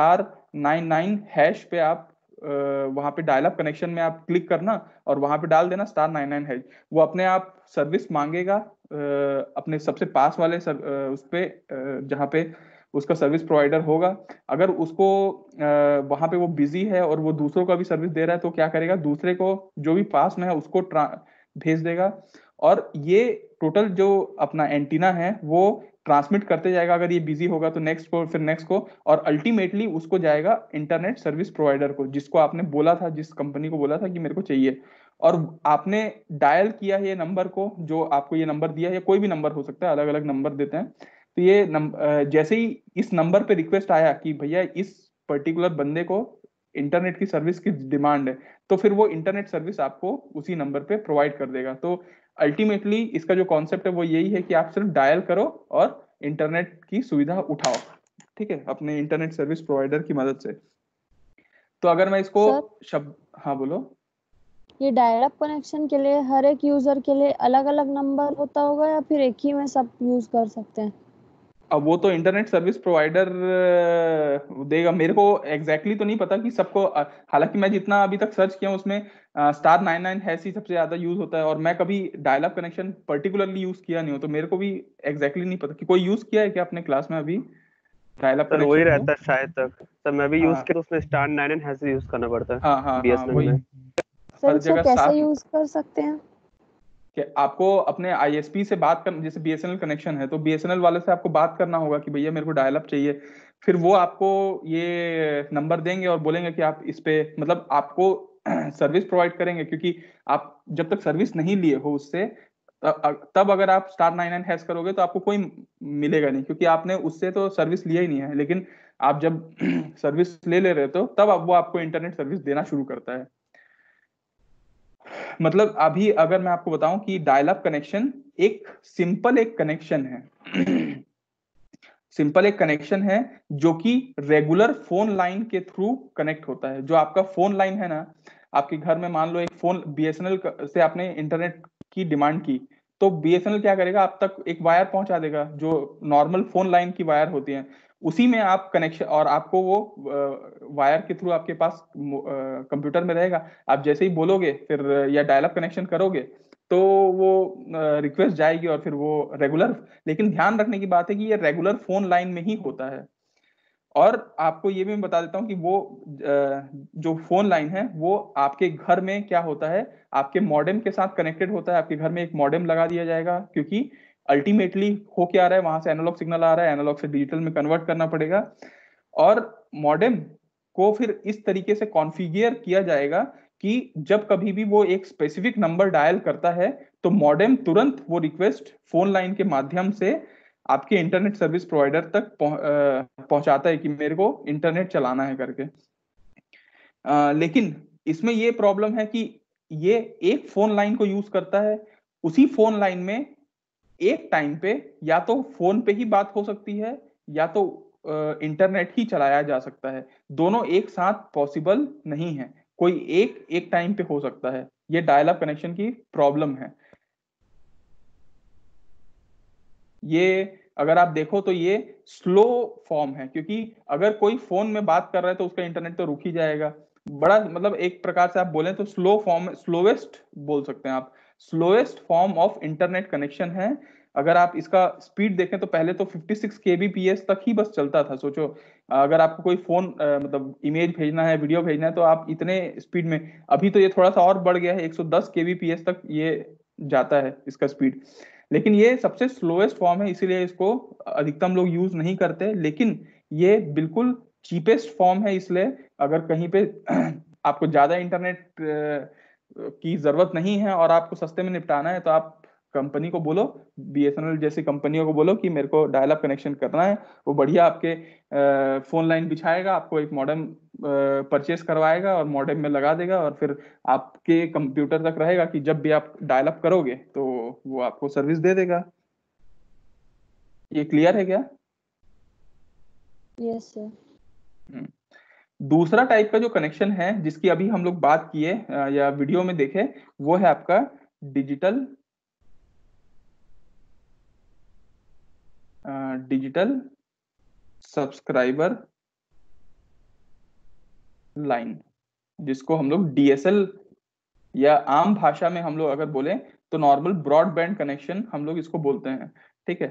[SPEAKER 1] *99# पे आप वहां पे डायल अप कनेक्शन में आप क्लिक करना और वहां पे डाल देना *99#। वो अपने आप सर्विस मांगेगा अपने सबसे पास वाले उस पे जहाँ पे उसका सर्विस प्रोवाइडर होगा। अगर उसको वहां पे वो बिजी है और वो दूसरों का भी सर्विस दे रहा है, तो क्या करेगा, दूसरे को जो भी पास में है उसको भेज देगा। और ये टोटल जो अपना एंटीना है वो ट्रांसमिट करते जाएगा। अगर ये बिजी होगा तो नेक्स्ट को, फिर नेक्स्ट को, और अल्टीमेटली उसको जाएगा इंटरनेट सर्विस प्रोवाइडर को, जिसको आपने बोला था, जिस कंपनी को बोला था कि मेरे को चाहिए। और आपने डायल किया है ये नंबर को, जो आपको ये नंबर दिया है, या कोई भी नंबर हो सकता है, अलग अलग नंबर देते हैं। तो ये जैसे ही इस नंबर पे रिक्वेस्ट आया कि भैया इस पर्टिकुलर बंदे को इंटरनेट की सर्विस की डिमांड है, तो फिर वो इंटरनेट सर्विस आपको उसी नंबर पे प्रोवाइड कर देगा। तो अल्टीमेटली इसका जो कॉन्सेप्ट है वो यही है कि आप सिर्फ डायल करो और इंटरनेट की सुविधा उठाओ, ठीक है, अपने इंटरनेट सर्विस प्रोवाइडर की मदद से। तो अगर मैं इसको शब्द, हाँ बोलो।
[SPEAKER 5] ये डायल अप कनेक्शन के लिए हर एक यूजर के लिए अलग अलग नंबर होता होगा या फिर एक ही में सब यूज कर सकते हैं?
[SPEAKER 1] अब वो तो इंटरनेट सर्विस प्रोवाइडर देगा, मेरे को एग्जैक्टली तो नहीं पता कि सबको हालांकि मैं जितना अभी तक सर्च किया उसमें *99# ही सबसे ज्यादा यूज होता है, और मैं कभी dial up connection particularly use किया नहीं हो, तो मेरे को भी एग्जैक्टली नहीं पता कि कोई यूज किया है क्या अपने क्लास में अभी डायल अप
[SPEAKER 4] सर वही
[SPEAKER 1] कनेक्शन
[SPEAKER 4] रहता है शायद तक। सर मैं भी यूज
[SPEAKER 1] हाँ
[SPEAKER 4] किया तो उसमें *99# यूज करना पड़ता है
[SPEAKER 1] हाँ हाँ हाँ,
[SPEAKER 4] बीएसएनएल
[SPEAKER 1] वही
[SPEAKER 4] में।
[SPEAKER 5] सर
[SPEAKER 1] हर
[SPEAKER 5] इसको
[SPEAKER 1] जगह
[SPEAKER 5] कैसे
[SPEAKER 1] साथ
[SPEAKER 5] यूज कर सकते हैं?
[SPEAKER 1] कि आपको अपने आईएसपी से बात करना, जैसे बीएसएनएल कनेक्शन है तो बीएसएनएल वाले से आपको बात करना होगा कि भैया मेरे को डायल अप चाहिए। फिर वो आपको ये नंबर देंगे और बोलेंगे कि आप इस पे, मतलब आपको सर्विस प्रोवाइड करेंगे, क्योंकि आप जब तक सर्विस नहीं लिए हो उससे, तब अगर आप *99# करोगे तो आपको कोई मिलेगा नहीं, क्योंकि आपने उससे तो सर्विस लिया ही नहीं है। लेकिन आप जब सर्विस ले रहे हो तो तब अब वो आपको इंटरनेट सर्विस देना शुरू करता है। मतलब अभी अगर मैं आपको बताऊं कि डायल अप कनेक्शन एक सिंपल एक कनेक्शन है सिंपल एक कनेक्शन है जो कि रेगुलर फोन लाइन के थ्रू कनेक्ट होता है। जो आपका फोन लाइन है ना, आपके घर में मान लो एक फोन बीएसएनएल से आपने इंटरनेट की डिमांड की, तो बीएसएनएल क्या करेगा, आप तक एक वायर पहुंचा देगा जो नॉर्मल फोन लाइन की वायर होती है। उसी में आप कनेक्शन, और आपको वो वायर के थ्रू आपके पास कंप्यूटर में रहेगा। आप जैसे ही बोलोगे फिर या डायल अप कनेक्शन करोगे तो वो रिक्वेस्ट जाएगी और फिर वो रेगुलर, लेकिन ध्यान रखने की बात है कि ये रेगुलर फोन लाइन में ही होता है। और आपको ये भी मैं बता देता हूँ कि वो जो फोन लाइन है वो आपके घर में क्या होता है, आपके मॉडेम के साथ कनेक्टेड होता है। आपके घर में एक मॉडेम लगा दिया जाएगा, क्योंकि अल्टीमेटली हो क्या रहा है, वहां से एनालॉग सिग्नल आ रहा है, एनालॉग से डिजिटल में कन्वर्ट करना पड़ेगा। और मॉडेम को फिर इस तरीके से कॉन्फ़िगर किया जाएगा कि जब कभी भी वो एक स्पेसिफिक नंबर डायल करता है तो मॉडेम तुरंत वो रिक्वेस्ट फोन लाइन के माध्यम से आपके इंटरनेट सर्विस प्रोवाइडर तक पहुंचाता है कि मेरे को इंटरनेट चलाना है करके। लेकिन इसमें ये प्रॉब्लम है कि ये एक फोन लाइन को यूज करता है। उसी फोन लाइन में एक टाइम पे या तो फोन पे ही बात हो सकती है या तो इंटरनेट ही चलाया जा सकता है। दोनों एक साथ पॉसिबल नहीं है, कोई एक एक टाइम पे हो सकता है। ये डायल अप कनेक्शन की प्रॉब्लम है। ये अगर आप देखो तो ये स्लो फॉर्म है, क्योंकि अगर कोई फोन में बात कर रहा है तो उसका इंटरनेट तो रुक ही जाएगा। बड़ा मतलब एक प्रकार से आप बोले तो स्लो फॉर्म, स्लोवेस्ट बोल सकते हैं आप, slowest form of internet connection है। अगर आप इसका स्पीड देखें तो पहले तो 56 kbps तक ही बस चलता था। सोचो अगर आपको कोई फोन मतलब इमेज भेजना है, वीडियो भेजना है, तो आप इतने स्पीड में, अभी तो ये थोड़ा सा और बढ़ गया है, 110 kbps तक ये जाता है इसका स्पीड। लेकिन ये सबसे स्लोएस्ट फॉर्म है, इसीलिए इसको अधिकतम लोग यूज नहीं करते। लेकिन ये बिल्कुल चीपेस्ट फॉर्म है, इसलिए अगर कहीं पे आपको ज्यादा इंटरनेट की जरूरत नहीं है और आपको सस्ते में निपटाना है, तो आप कंपनी को बोलो, बीएसएनएल जैसी कंपनियों को बोलो कि मेरे को डायल अप कनेक्शन करना है। वो बढ़िया आपके फोन लाइन बिछाएगा, आपको एक मॉडेम परचेस करवाएगा और मॉडेम में लगा देगा, और फिर आपके कंप्यूटर तक रहेगा कि जब भी आप डायल अप करोगे तो वो आपको सर्विस दे देगा। ये क्लियर है क्या?
[SPEAKER 5] Yes sir.
[SPEAKER 1] दूसरा टाइप का जो कनेक्शन है जिसकी अभी हम लोग बात किए या वीडियो में देखे, वो है आपका डिजिटल सब्सक्राइबर लाइन, जिसको हम लोग डीएसएल या आम भाषा में हम लोग अगर बोले तो नॉर्मल ब्रॉडबैंड कनेक्शन हम लोग इसको बोलते हैं। ठीक है,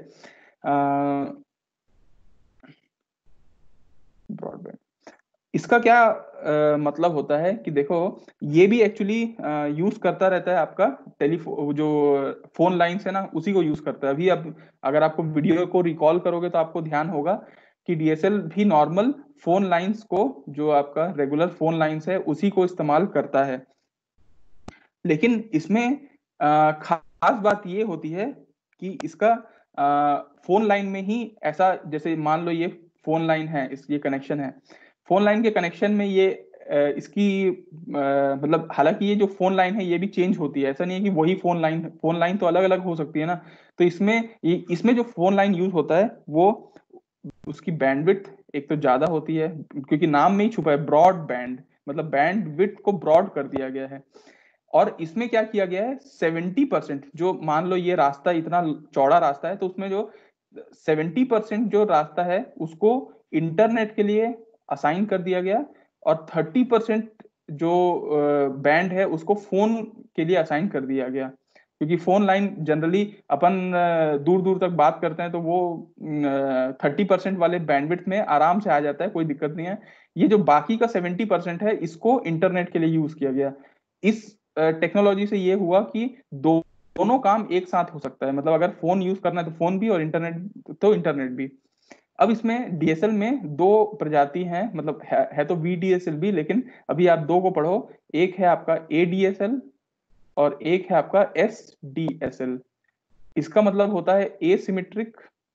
[SPEAKER 1] ब्रॉडबैंड, इसका क्या मतलब होता है कि देखो, ये भी एक्चुअली यूज करता रहता है आपका टेलीफोन, जो फोन लाइन है ना उसी को यूज करता है। अभी अब अगर आपको वीडियो को रिकॉल करोगे तो आपको ध्यान होगा कि डीएसएल भी नॉर्मल फोन लाइंस को, जो आपका रेगुलर फोन लाइंस है उसी को इस्तेमाल करता है। लेकिन इसमें खास बात ये होती है कि इसका फोन लाइन में ही ऐसा, जैसे मान लो ये फोन लाइन है, ये कनेक्शन है, फोन लाइन के कनेक्शन में ये इसकी मतलब, हालांकि ये जो फोन लाइन है ये भी चेंज होती है, ऐसा नहीं है कि वही फोन लाइन तो अलग अलग हो सकती है ना। तो इसमें जो फोन लाइन यूज होता है वो, उसकी बैंडविड्थ एक तो ज्यादा होती है, क्योंकि नाम में ही छुपा है ब्रॉड बैंड, मतलब बैंडविड्थ को ब्रॉड कर दिया गया है। और इसमें क्या किया गया है, 70%, जो मान लो ये रास्ता इतना चौड़ा रास्ता है, तो उसमें जो 70% जो रास्ता है उसको इंटरनेट के लिए असाइन कर दिया गया, और 30% जो बैंड है उसको फोन के लिए असाइन कर दिया गया। क्योंकि फोन लाइन जनरली अपन दूर दूर तक बात करते हैं तो वो 30% वाले बैंडविड्थ में आराम से आ जाता है, कोई दिक्कत नहीं है। ये जो बाकी का 70% है इसको इंटरनेट के लिए यूज किया गया। इस टेक्नोलॉजी से ये हुआ कि दोनों काम एक साथ हो सकता है, मतलब अगर फोन यूज करना है तो फोन भी, और इंटरनेट तो इंटरनेट भी। अब इसमें डीएसएल में दो प्रजाति हैं, मतलब है तो वीडीएसएल भी, लेकिन अभी आप दो को पढ़ो, एक है आपका एडीएसएल और एक है आपका एसडीएसएल। इसका मतलब होता है एसिमेट्रिक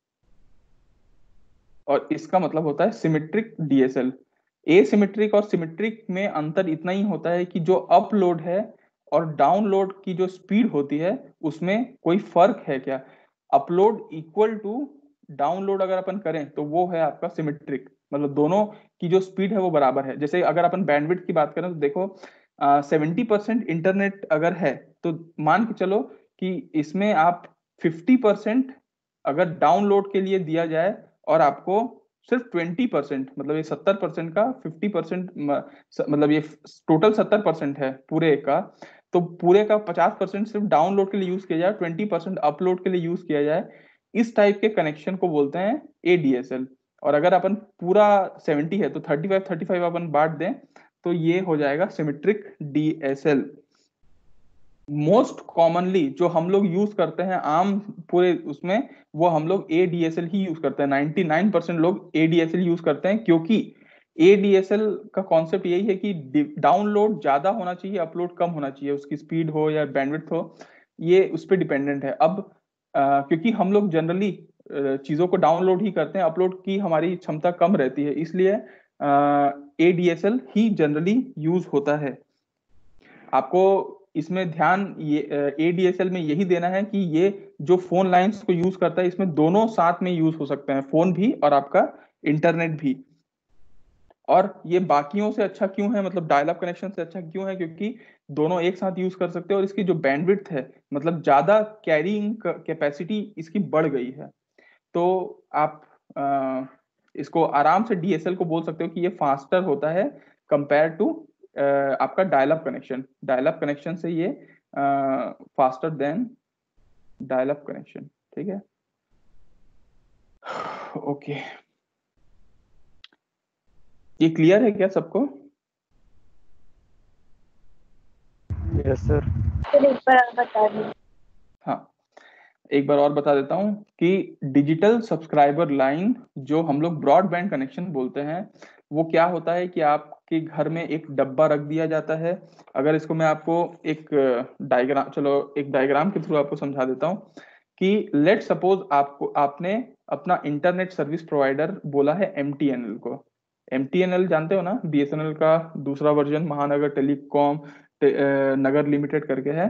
[SPEAKER 1] और इसका मतलब होता है सिमेट्रिक डीएसएल। एसिमेट्रिक और सिमेट्रिक में अंतर इतना ही होता है कि जो अपलोड है और डाउनलोड की जो स्पीड होती है उसमें कोई फर्क है क्या। अपलोड इक्वल टू डाउनलोड अगर अपन करें तो वो है आपका सिमेट्रिक, मतलब दोनों की जो स्पीड है वो बराबर है। जैसे अगर अपन बैंडविड्थ की बात करें तो देखो 70% इंटरनेट अगर है तो मान के चलो कि इसमें आप 50% अगर डाउनलोड के लिए दिया जाए और आपको सिर्फ 20%, मतलब ये 70% का 50%, मतलब ये टोटल 70% है पूरे का, तो पूरे का 50% सिर्फ डाउनलोड के लिए यूज किया जाए, 20% अपलोड के लिए यूज किया जाए, इस टाइप के कनेक्शन को बोलते हैं एडीएसएल। और अगर अपन पूरा 70 है तो 35 अपन बांट दें तो ये हो जाएगा सिमेट्रिक डीएसएल। मोस्ट कॉमनली जो हम लोग यूज करते हैं आम पूरे उसमें, वो हम लोग एडीएसएल ही यूज करते हैं। 99% लोग एडीएसएल यूज करते हैं, क्योंकि एडीएसएल का कॉन्सेप्ट यही है कि डाउनलोड ज्यादा होना चाहिए, अपलोड कम होना चाहिए, उसकी स्पीड हो या बैंडविड्थ हो, ये उस पर डिपेंडेंट है। अब क्योंकि हम लोग जनरली चीजों को डाउनलोड ही करते हैं, अपलोड की हमारी क्षमता कम रहती है, इसलिए एडीएसएल ही जनरली यूज होता है। आपको इसमें ध्यान ये एडीएसएल में यही देना है कि ये जो फोन लाइंस को यूज करता है इसमें दोनों साथ में यूज हो सकते हैं, फोन भी और आपका इंटरनेट भी। और ये बाकियों से अच्छा क्यों है, मतलब डायल अप कनेक्शन से अच्छा क्यों है, क्योंकि दोनों एक साथ यूज कर सकते हैं और इसकी जो बैंडविड्थ है, मतलब ज्यादा कैरिंग कैपेसिटी इसकी बढ़ गई है। तो आप इसको आराम से डीएसएल को बोल सकते हो कि ये फास्टर होता है कंपेयर टू आपका dial up connection. Dial up connection से ये faster than dial up connection. ठीक है, ओके, ये क्लियर है क्या सबको?
[SPEAKER 4] Yes sir.
[SPEAKER 2] फिर एक बार आप बता दीजिए।
[SPEAKER 1] हाँ, एक बार और बता देता हूं कि डिजिटल सब्सक्राइबर लाइन जो हम लोग ब्रॉडबैंड कनेक्शन बोलते हैं, वो क्या होता है कि आप आपके घर में एक डब्बा रख दिया जाता है। अगर इसको मैं आपको एक डायग्राम, चलो एक डायग्राम के थ्रू आपको समझा देता हूँ कि लेट सपोज आपने अपना इंटरनेट सर्विस प्रोवाइडर बोला है एमटीएनएल को। एमटीएनएल जानते हो ना, बीएसएनएल का दूसरा वर्जन महानगर टेलीकॉम नगर लिमिटेड करके है,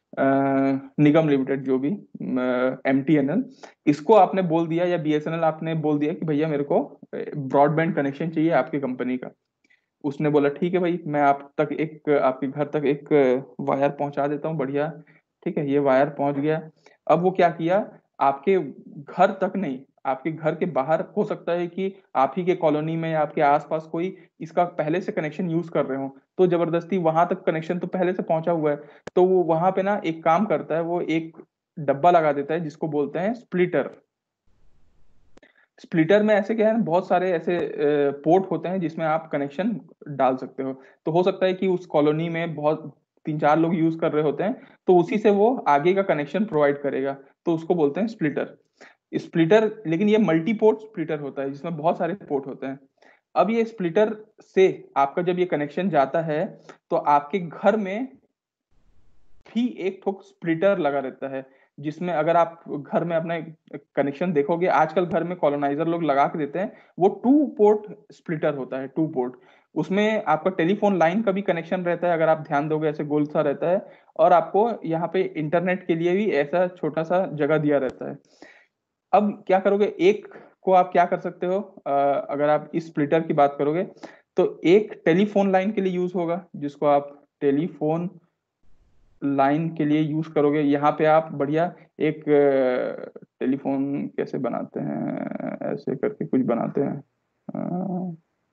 [SPEAKER 1] निगम लिमिटेड जो भी, एमटीएनएल। इसको आपने बोल दिया या बीएसएनएल आपने बोल दिया कि भैया मेरे को ब्रॉडबैंड कनेक्शन चाहिए आपकी कंपनी का। उसने बोला ठीक है भाई, मैं आपके घर तक एक वायर पहुंचा देता हूँ, बढ़िया, ठीक है। ये वायर पहुंच गया। अब वो क्या किया, आपके घर तक नहीं, आपके घर के बाहर हो सकता है कि आप ही के कॉलोनी में या आपके आसपास कोई इसका पहले से कनेक्शन यूज कर रहे हो, तो जबरदस्ती वहां तक कनेक्शन तो पहले से पहुंचा हुआ है, तो वो वहां पे ना एक काम करता है, वो एक डब्बा लगा देता है जिसको बोलते हैं स्प्लिटर। स्प्लिटर में ऐसे क्या है, बहुत सारे ऐसे पोर्ट होते हैं जिसमें आप कनेक्शन डाल सकते हो। तो हो सकता है कि उस कॉलोनी में बहुत 3-4 लोग यूज कर रहे होते हैं, तो उसी से वो आगे का कनेक्शन प्रोवाइड करेगा, तो उसको बोलते हैं स्प्लिटर। स्प्लिटर, लेकिन ये मल्टी पोर्ट स्प्लिटर होता है जिसमें बहुत सारे पोर्ट होते हैं। अब ये स्प्लिटर से आपका जब ये कनेक्शन जाता है, तो आपके घर में भी एक ठोक स्प्लिटर लगा रहता है, जिसमें अगर आप घर में अपना कनेक्शन देखोगे, आजकल घर में कॉलोनाइजर लोग लगा के देते हैं, वो 2 पोर्ट स्प्लिटर होता है, 2 पोर्ट। उसमें आपका टेलीफोन लाइन का भी कनेक्शन रहता है, अगर आप ध्यान दोगे ऐसे गोल सा रहता है, और आपको यहाँ पे इंटरनेट के लिए भी ऐसा छोटा सा जगह दिया रहता है। अब क्या करोगे, एक को आप क्या कर सकते हो, अगर आप इस स्प्लिटर की बात करोगे, तो एक टेलीफोन लाइन के लिए यूज होगा, जिसको आप टेलीफोन लाइन के लिए यूज करोगे। यहाँ पे आप बढ़िया एक टेलीफोन कैसे बनाते हैं, ऐसे करके कुछ बनाते हैं,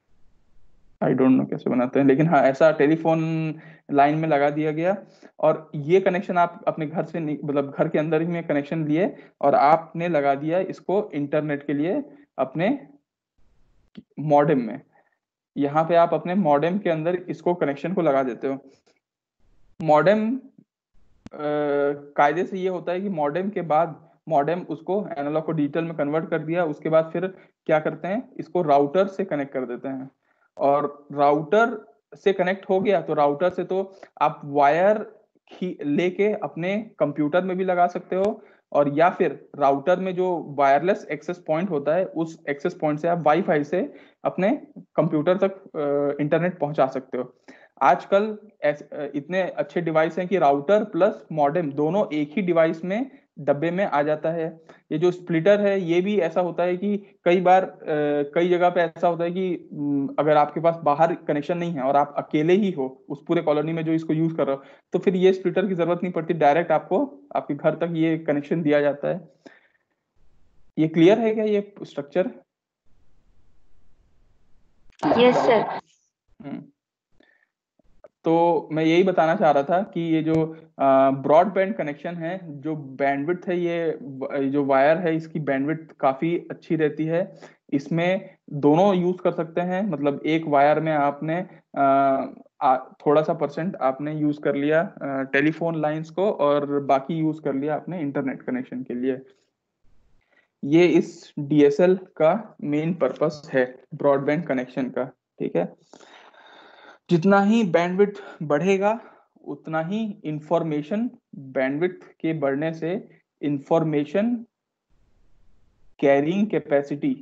[SPEAKER 1] आई डोंट नो कैसे बनाते हैं, लेकिन हाँ ऐसा टेलीफोन लाइन में लगा दिया गया। और ये कनेक्शन आप अपने घर से मतलब घर के अंदर ही में कनेक्शन लिए, और आपने लगा दिया इसको इंटरनेट के लिए अपने मॉडेम में। यहाँ पे आप अपने मॉडेम के अंदर इसको कनेक्शन को लगा देते हो। मॉडेम कायदे से ये होता है कि मॉडेम के बाद, मॉडेम उसको एनालॉग को डिजिटल में कन्वर्ट कर दिया, उसके बाद फिर क्या करते हैं, इसको राउटर से कनेक्ट कर देते हैं। और राउटर से कनेक्ट हो गया, तो राउटर से तो आप वायर लेके अपने कंप्यूटर में भी लगा सकते हो, और या फिर राउटर में जो वायरलेस एक्सेस पॉइंट होता है, उस एक्सेस पॉइंट से आप वाईफाई से अपने कंप्यूटर तक इंटरनेट पहुंचा सकते हो। आजकल इतने अच्छे डिवाइस हैं कि राउटर प्लस मॉडेम दोनों एक ही डिवाइस में, डब्बे में आ जाता है। ये जो स्प्लिटर है, ये भी ऐसा होता है कि कई बार कई जगह पे ऐसा होता है कि अगर आपके पास बाहर कनेक्शन नहीं है और आप अकेले ही हो उस पूरे कॉलोनी में जो इसको यूज कर रहे हो, तो फिर ये स्प्लिटर की जरूरत नहीं पड़ती, डायरेक्ट आपको आपके घर तक ये कनेक्शन दिया जाता है। ये क्लियर है क्या ये स्ट्रक्चर?
[SPEAKER 2] Yes sir.
[SPEAKER 1] तो मैं यही बताना चाह रहा था कि ये जो ब्रॉडबैंड कनेक्शन है, जो बैंडविड्थ है, ये जो वायर है, इसकी बैंडविड्थ काफी अच्छी रहती है। इसमें दोनों यूज कर सकते हैं, मतलब एक वायर में आपने थोड़ा सा परसेंट आपने यूज कर लिया टेलीफोन लाइंस को, और बाकी यूज कर लिया आपने इंटरनेट कनेक्शन के लिए। ये इस डीएसएल का मेन पर्पस है, ब्रॉडबैंड कनेक्शन का, ठीक है। जितना ही बैंडविड्थ बढ़ेगा, उतना ही इंफॉर्मेशन, बैंडविड्थ के बढ़ने से इंफॉर्मेशन कैरिंग कैपेसिटी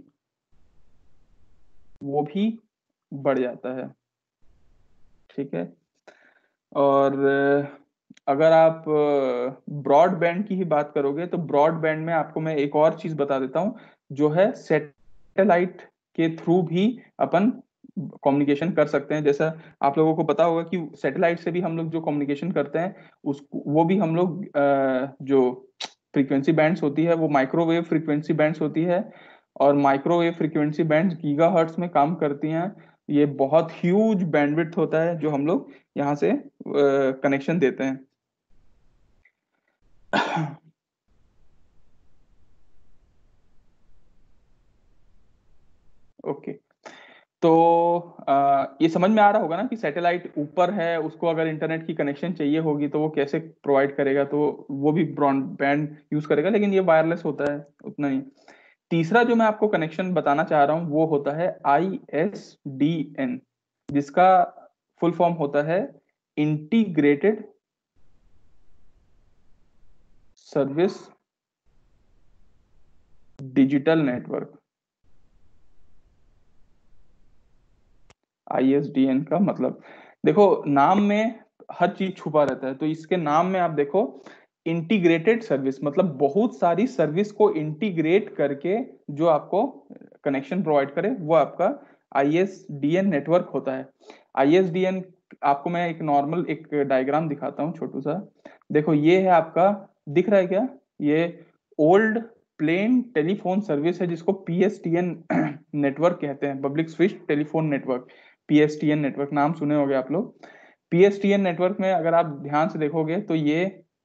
[SPEAKER 1] वो भी बढ़ जाता है, ठीक है। और अगर आप ब्रॉडबैंड की ही बात करोगे, तो ब्रॉडबैंड में आपको मैं एक और चीज बता देता हूं, जो है सैटेलाइट के थ्रू भी अपन कम्युनिकेशन कर सकते हैं। जैसा आप लोगों को पता होगा कि सैटेलाइट से भी हम लोग जो कम्युनिकेशन करते हैं, वो भी हम लोग जो फ्रीक्वेंसी बैंड्स होती है, वो माइक्रोवेव फ्रीक्वेंसी बैंड्स होती है, और माइक्रोवेव फ्रीक्वेंसी बैंड्स गीगाहर्ट्ज में काम करती हैं। ये बहुत ह्यूज बैंडविड्थ होता है जो हम लोग यहाँ से कनेक्शन देते हैं। ओके, तो ये समझ में आ रहा होगा ना कि सैटेलाइट ऊपर है, उसको अगर इंटरनेट की कनेक्शन चाहिए होगी तो वो कैसे प्रोवाइड करेगा, तो वो भी ब्रॉडबैंड यूज करेगा, लेकिन ये वायरलेस होता है, उतना नहीं। तीसरा जो मैं आपको कनेक्शन बताना चाह रहा हूँ वो होता है ISDN। जिसका फुल फॉर्म होता है integrated service digital network, ISDN का मतलब, देखो नाम में हर चीज छुपा रहता है, तो इसके नाम में आप देखो इंटीग्रेटेड सर्विस मतलब बहुत सारी सर्विस को इंटीग्रेट करके जो आपको कनेक्शन प्रोवाइड करे वो आपका ISDN नेटवर्क होता है। ISDN आपको मैं एक नॉर्मल एक डायग्राम दिखाता हूँ छोटू सा। देखो ये है आपका, दिख रहा है क्या, ये ओल्ड प्लेन टेलीफोन सर्विस है जिसको PSTN नेटवर्क कहते हैं, public switch telephone network, PSTN network नाम सुने होंगे आप लोग। PSTN नेटवर्क में अगर आप ध्यान से देखोगे तो ये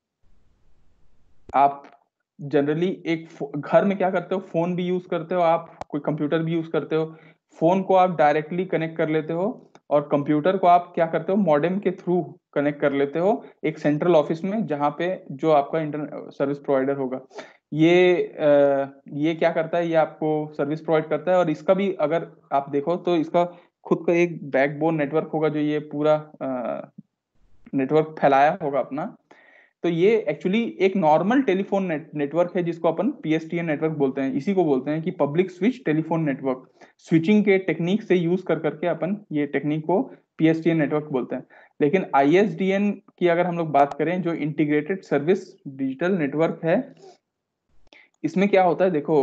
[SPEAKER 1] आप जनरली एक घर में क्या करते हो, फोन भी यूज करते हो आप, कोई कंप्यूटर भी यूज करते हो, फोन को आप डायरेक्टली कनेक्ट कर लेते हो और कंप्यूटर को आप क्या करते हो मॉडेम के थ्रू कनेक्ट कर लेते हो एक सेंट्रल ऑफिस में जहां पे जो आपका इंटरनेट सर्विस प्रोवाइडर होगा। ये क्या करता है, ये आपको सर्विस प्रोवाइड करता है और इसका भी अगर आप देखो तो इसका खुद का एक बैकबोन नेटवर्क होगा जो ये पूरा नेटवर्क फैलाया होगा अपना। तो ये एक्चुअली एक नॉर्मल टेलीफोन नेटवर्क है जिसको अपन PSTN नेटवर्क बोलते हैं। इसी को बोलते हैं कि public switch telephone network. Switching के टेक्निक से यूज कर करके अपन ये टेक्निक को PSTN नेटवर्क बोलते हैं। लेकिन ISDN की अगर हम लोग बात करें, जो इंटीग्रेटेड सर्विस डिजिटल नेटवर्क है, इसमें क्या होता है देखो,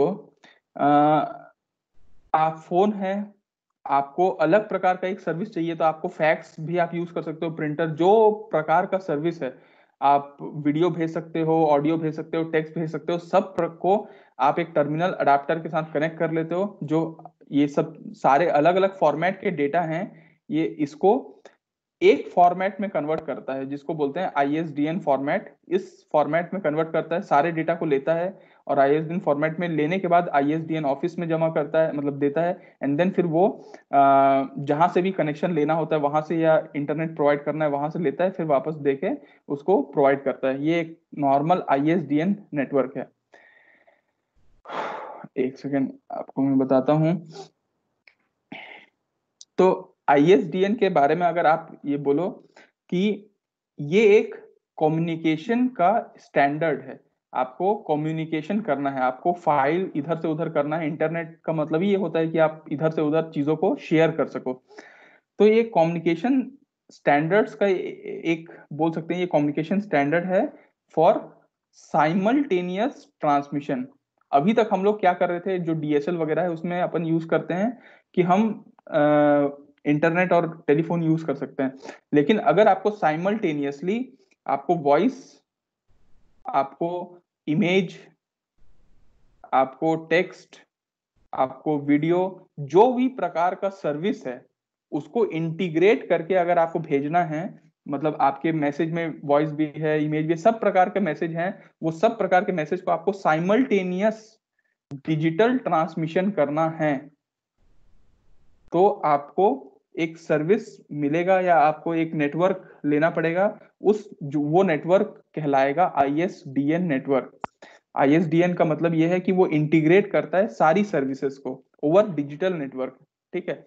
[SPEAKER 1] आप फोन है, आपको अलग प्रकार का एक सर्विस चाहिए तो आपको फैक्स भी आप यूज कर सकते हो, प्रिंटर, जो प्रकार का सर्विस है, आप वीडियो भेज सकते हो, ऑडियो भेज सकते हो, टेक्स्ट भेज सकते हो, सब को आप एक टर्मिनल अडाप्टर के साथ कनेक्ट कर लेते हो। जो ये सब सारे अलग अलग फॉर्मेट के डेटा हैं, ये इसको एक फॉर्मेट में कन्वर्ट करता है जिसको बोलते हैं ISDN फॉर्मेट। इस फॉर्मेट में कन्वर्ट करता है, सारे डेटा को लेता है और ISDN फॉर्मेट में लेने के बाद ISDN ऑफिस में जमा करता है, मतलब देता है, एंड देन फिर वो जहां से भी कनेक्शन लेना होता है वहां से या इंटरनेट प्रोवाइड करना है वहां से लेता है, फिर वापस देके उसको प्रोवाइड करता है। ये एक नॉर्मल ISDN नेटवर्क है। एक सेकेंड आपको मैं बताता हूं। तो ISDN के बारे में अगर आप ये बोलो कि ये एक कम्युनिकेशन का स्टैंडर्ड है, आपको कम्युनिकेशन करना है, आपको फाइल इधर से उधर करना है। इंटरनेट का मतलब ही ये होता है कि आप इधर से उधर चीजों को शेयर कर सको। तो ये कम्युनिकेशन स्टैंडर्ड्स का एक बोल सकते हैं, ये कम्युनिकेशन स्टैंडर्ड है फॉर साइमल्टेनियस ट्रांसमिशन। अभी तक हम लोग क्या कर रहे थे, जो DSL वगैरह है उसमें अपन यूज करते हैं कि हम इंटरनेट और टेलीफोन यूज कर सकते हैं, लेकिन अगर आपको साइमल्टेनियसली आपको वॉइस, आपको इमेज, आपको टेक्स्ट, आपको वीडियो, जो भी प्रकार का सर्विस है उसको इंटीग्रेट करके अगर आपको भेजना है, मतलब आपके मैसेज में वॉइस भी है, इमेज भी, सब प्रकार के मैसेज हैं, वो सब प्रकार के मैसेज को आपको साइमल्टेनियस डिजिटल ट्रांसमिशन करना है, तो आपको एक सर्विस मिलेगा या आपको एक नेटवर्क लेना पड़ेगा। वो नेटवर्क कहलाएगा ISDN नेटवर्क। ISDN का मतलब यह है कि वो इंटीग्रेट करता है सारी सर्विसेज को ओवर डिजिटल नेटवर्क। ठीक है,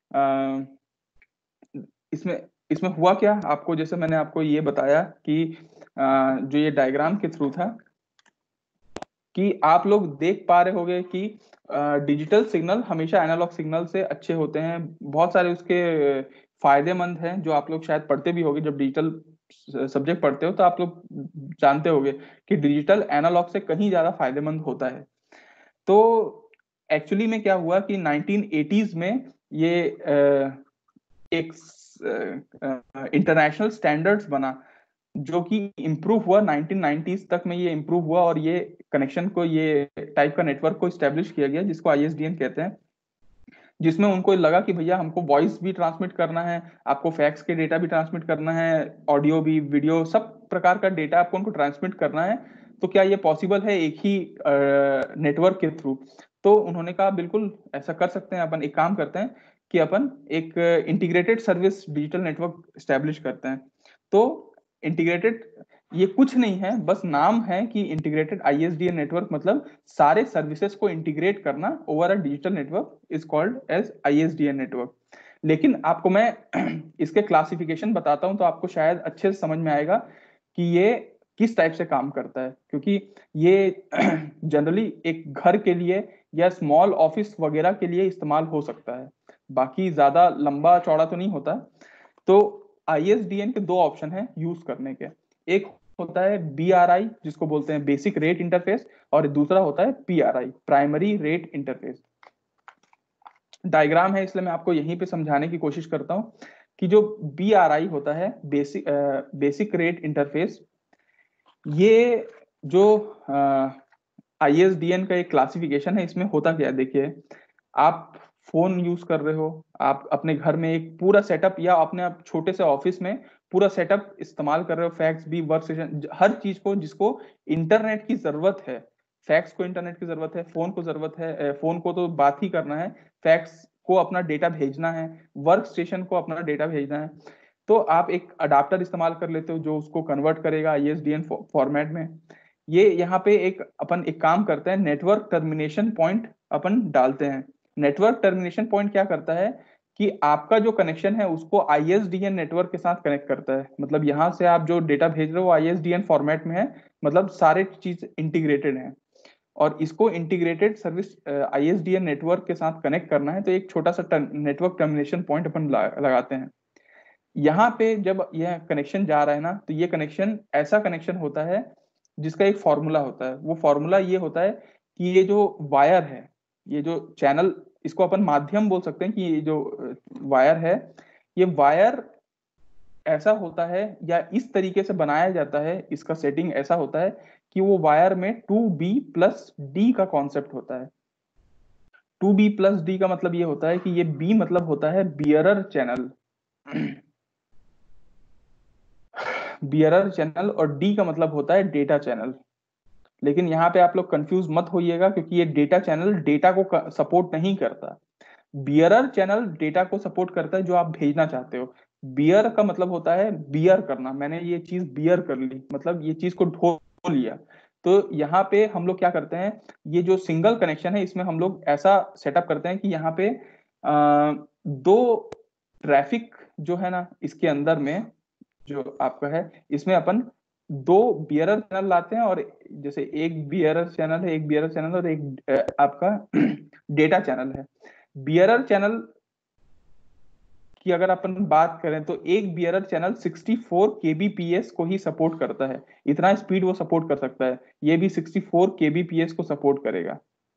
[SPEAKER 1] इसमें हुआ क्या, आपको जैसे मैंने आपको ये बताया कि जो ये डायग्राम के थ्रू था कि आप लोग देख पा रहे होंगे कि डिजिटल सिग्नल हमेशा एनालॉग सिग्नल से अच्छे होते हैं। बहुत सारे उसके फायदेमंद हैं जो आप लोग शायद पढ़ते भी होंगे, जब डिजिटल सब्जेक्ट पढ़ते हो तो आप लोग जानते होंगे कि डिजिटल एनालॉग से कहीं ज्यादा फायदेमंद होता है। तो एक्चुअली में क्या हुआ कि 1980s में ये एक इंटरनेशनल स्टैंडर्ड्स बना जो कि इम्प्रूव हुआ 1990s तक में, ये इम्प्रूव हुआ और ये कनेक्शन को, ये टाइप का नेटवर्क को स्टैब्लिश किया गया जिसको ISDN कहते हैं, जिसमें उनको लगा कि भैया हमको वॉइस भी ट्रांसमिट करना है, आपको फैक्स के डेटा भी ट्रांसमिट करना है, ऑडियो भी, वीडियो, सब प्रकार का डेटा आपको उनको ट्रांसमिट करना है, तो क्या ये पॉसिबल है एक ही नेटवर्क के थ्रू? तो उन्होंने कहा बिल्कुल ऐसा कर सकते हैं, अपन एक काम करते हैं कि अपन एक integrated service digital network establish करते हैं। तो इंटीग्रेटेड ये कुछ नहीं है, बस नाम है कि इंटीग्रेटेड ISDN नेटवर्क, मतलब सारे सर्विसेज को इंटीग्रेट करना over a digital network is called as ISDN network. लेकिन आपको मैं इसके क्लासिफिकेशन बताता हूं तो आपको शायद अच्छे से समझ में आएगा कि ये किस टाइप से काम करता है, क्योंकि ये जनरली एक घर के लिए या स्मॉल ऑफिस वगैरह के लिए इस्तेमाल हो सकता है, बाकी ज्यादा लंबा चौड़ा तो नहीं होता। तो ISDN के दो ऑप्शन हैं यूज करने के। एक होता है BRI जिसको बोलते हैं बेसिक रेट इंटरफेस, और दूसरा होता है PRI primary rate interface. Diagram है इसलिए मैं आपको यहीं पे समझाने की कोशिश करता हूं कि जो BRI होता है बेसिक रेट इंटरफेस, ये जो ISDN का एक क्लासिफिकेशन है, इसमें होता क्या है देखिए, आप फोन यूज कर रहे हो, आप अपने घर में एक पूरा सेटअप या अपने आप छोटे से ऑफिस में पूरा सेटअप इस्तेमाल कर रहे हो, फैक्स भी, वर्क स्टेशन, हर चीज को जिसको इंटरनेट की जरूरत है। फैक्स को इंटरनेट की जरूरत है, फोन को जरूरत है, फोन को तो बात ही करना है, फैक्स को अपना डेटा भेजना है, वर्क स्टेशन को अपना डेटा भेजना है, तो आप एक अडाप्टर इस्तेमाल कर लेते हो जो उसको कन्वर्ट करेगा ISDN फॉर्मेट में। ये यहाँ पे अपन एक काम करते हैं, नेटवर्क टर्मिनेशन पॉइंट अपन डालते हैं। नेटवर्क टर्मिनेशन पॉइंट क्या करता है कि आपका जो कनेक्शन है उसको ISDN नेटवर्क के साथ कनेक्ट करता है। मतलब यहाँ से आप जो डेटा भेज रहे हो ISDN फॉर्मेट में है, मतलब सारे चीज इंटीग्रेटेड है, और इसको इंटीग्रेटेड सर्विस ISDN नेटवर्क के साथ कनेक्ट करना है, तो एक छोटा सा नेटवर्क टर्मिनेशन पॉइंट अपन लगाते हैं। यहाँ पे जब यह कनेक्शन जा रहा है ना, तो ये कनेक्शन ऐसा कनेक्शन होता है जिसका एक फॉर्मूला होता है। वो फॉर्मूला ये होता है कि ये जो वायर है, ये जो चैनल, इसको अपन माध्यम बोल सकते हैं कि ये जो वायर है, ये वायर ऐसा होता है या इस तरीके से बनाया जाता है, इसका सेटिंग ऐसा होता है कि वो वायर में 2B+D का कॉन्सेप्ट होता है। 2B+D का मतलब ये होता है कि ये B मतलब होता है बियरर चैनल, बियरर चैनल, और D का मतलब होता है डेटा चैनल। लेकिन यहाँ पे आप लोग कंफ्यूज मत होइएगा, क्योंकि ये डेटा चैनल डेटा को सपोर्ट नहीं करता। बियरर चैनल डेटा को सपोर्ट करता है जो आप भेजना चाहते हो। बियर का मतलब होता है बियर करना, मैंने ये चीज बियर कर ली, मतलब ये चीज को ढो लिया। तो यहाँ पे हम लोग क्या करते हैं, ये जो सिंगल कनेक्शन है इसमें हम लोग ऐसा सेटअप करते हैं कि यहाँ पे दो ट्रैफिक जो है ना, इसके अंदर में जो आपका है, इसमें अपन दो बियरर चैनल लाते हैं, और जैसे एक बियरर चैनल है, एक बियरर चैनल, और एक आपका डेटा चैनल है। बियरर चैनल की अगर अपन बात करें तो एक बियरर चैनल 64 kbps को ही सपोर्ट करता है, इतना स्पीड वो सपोर्ट कर सकता है। ये भी 64 kbps को सपोर्ट करेगा।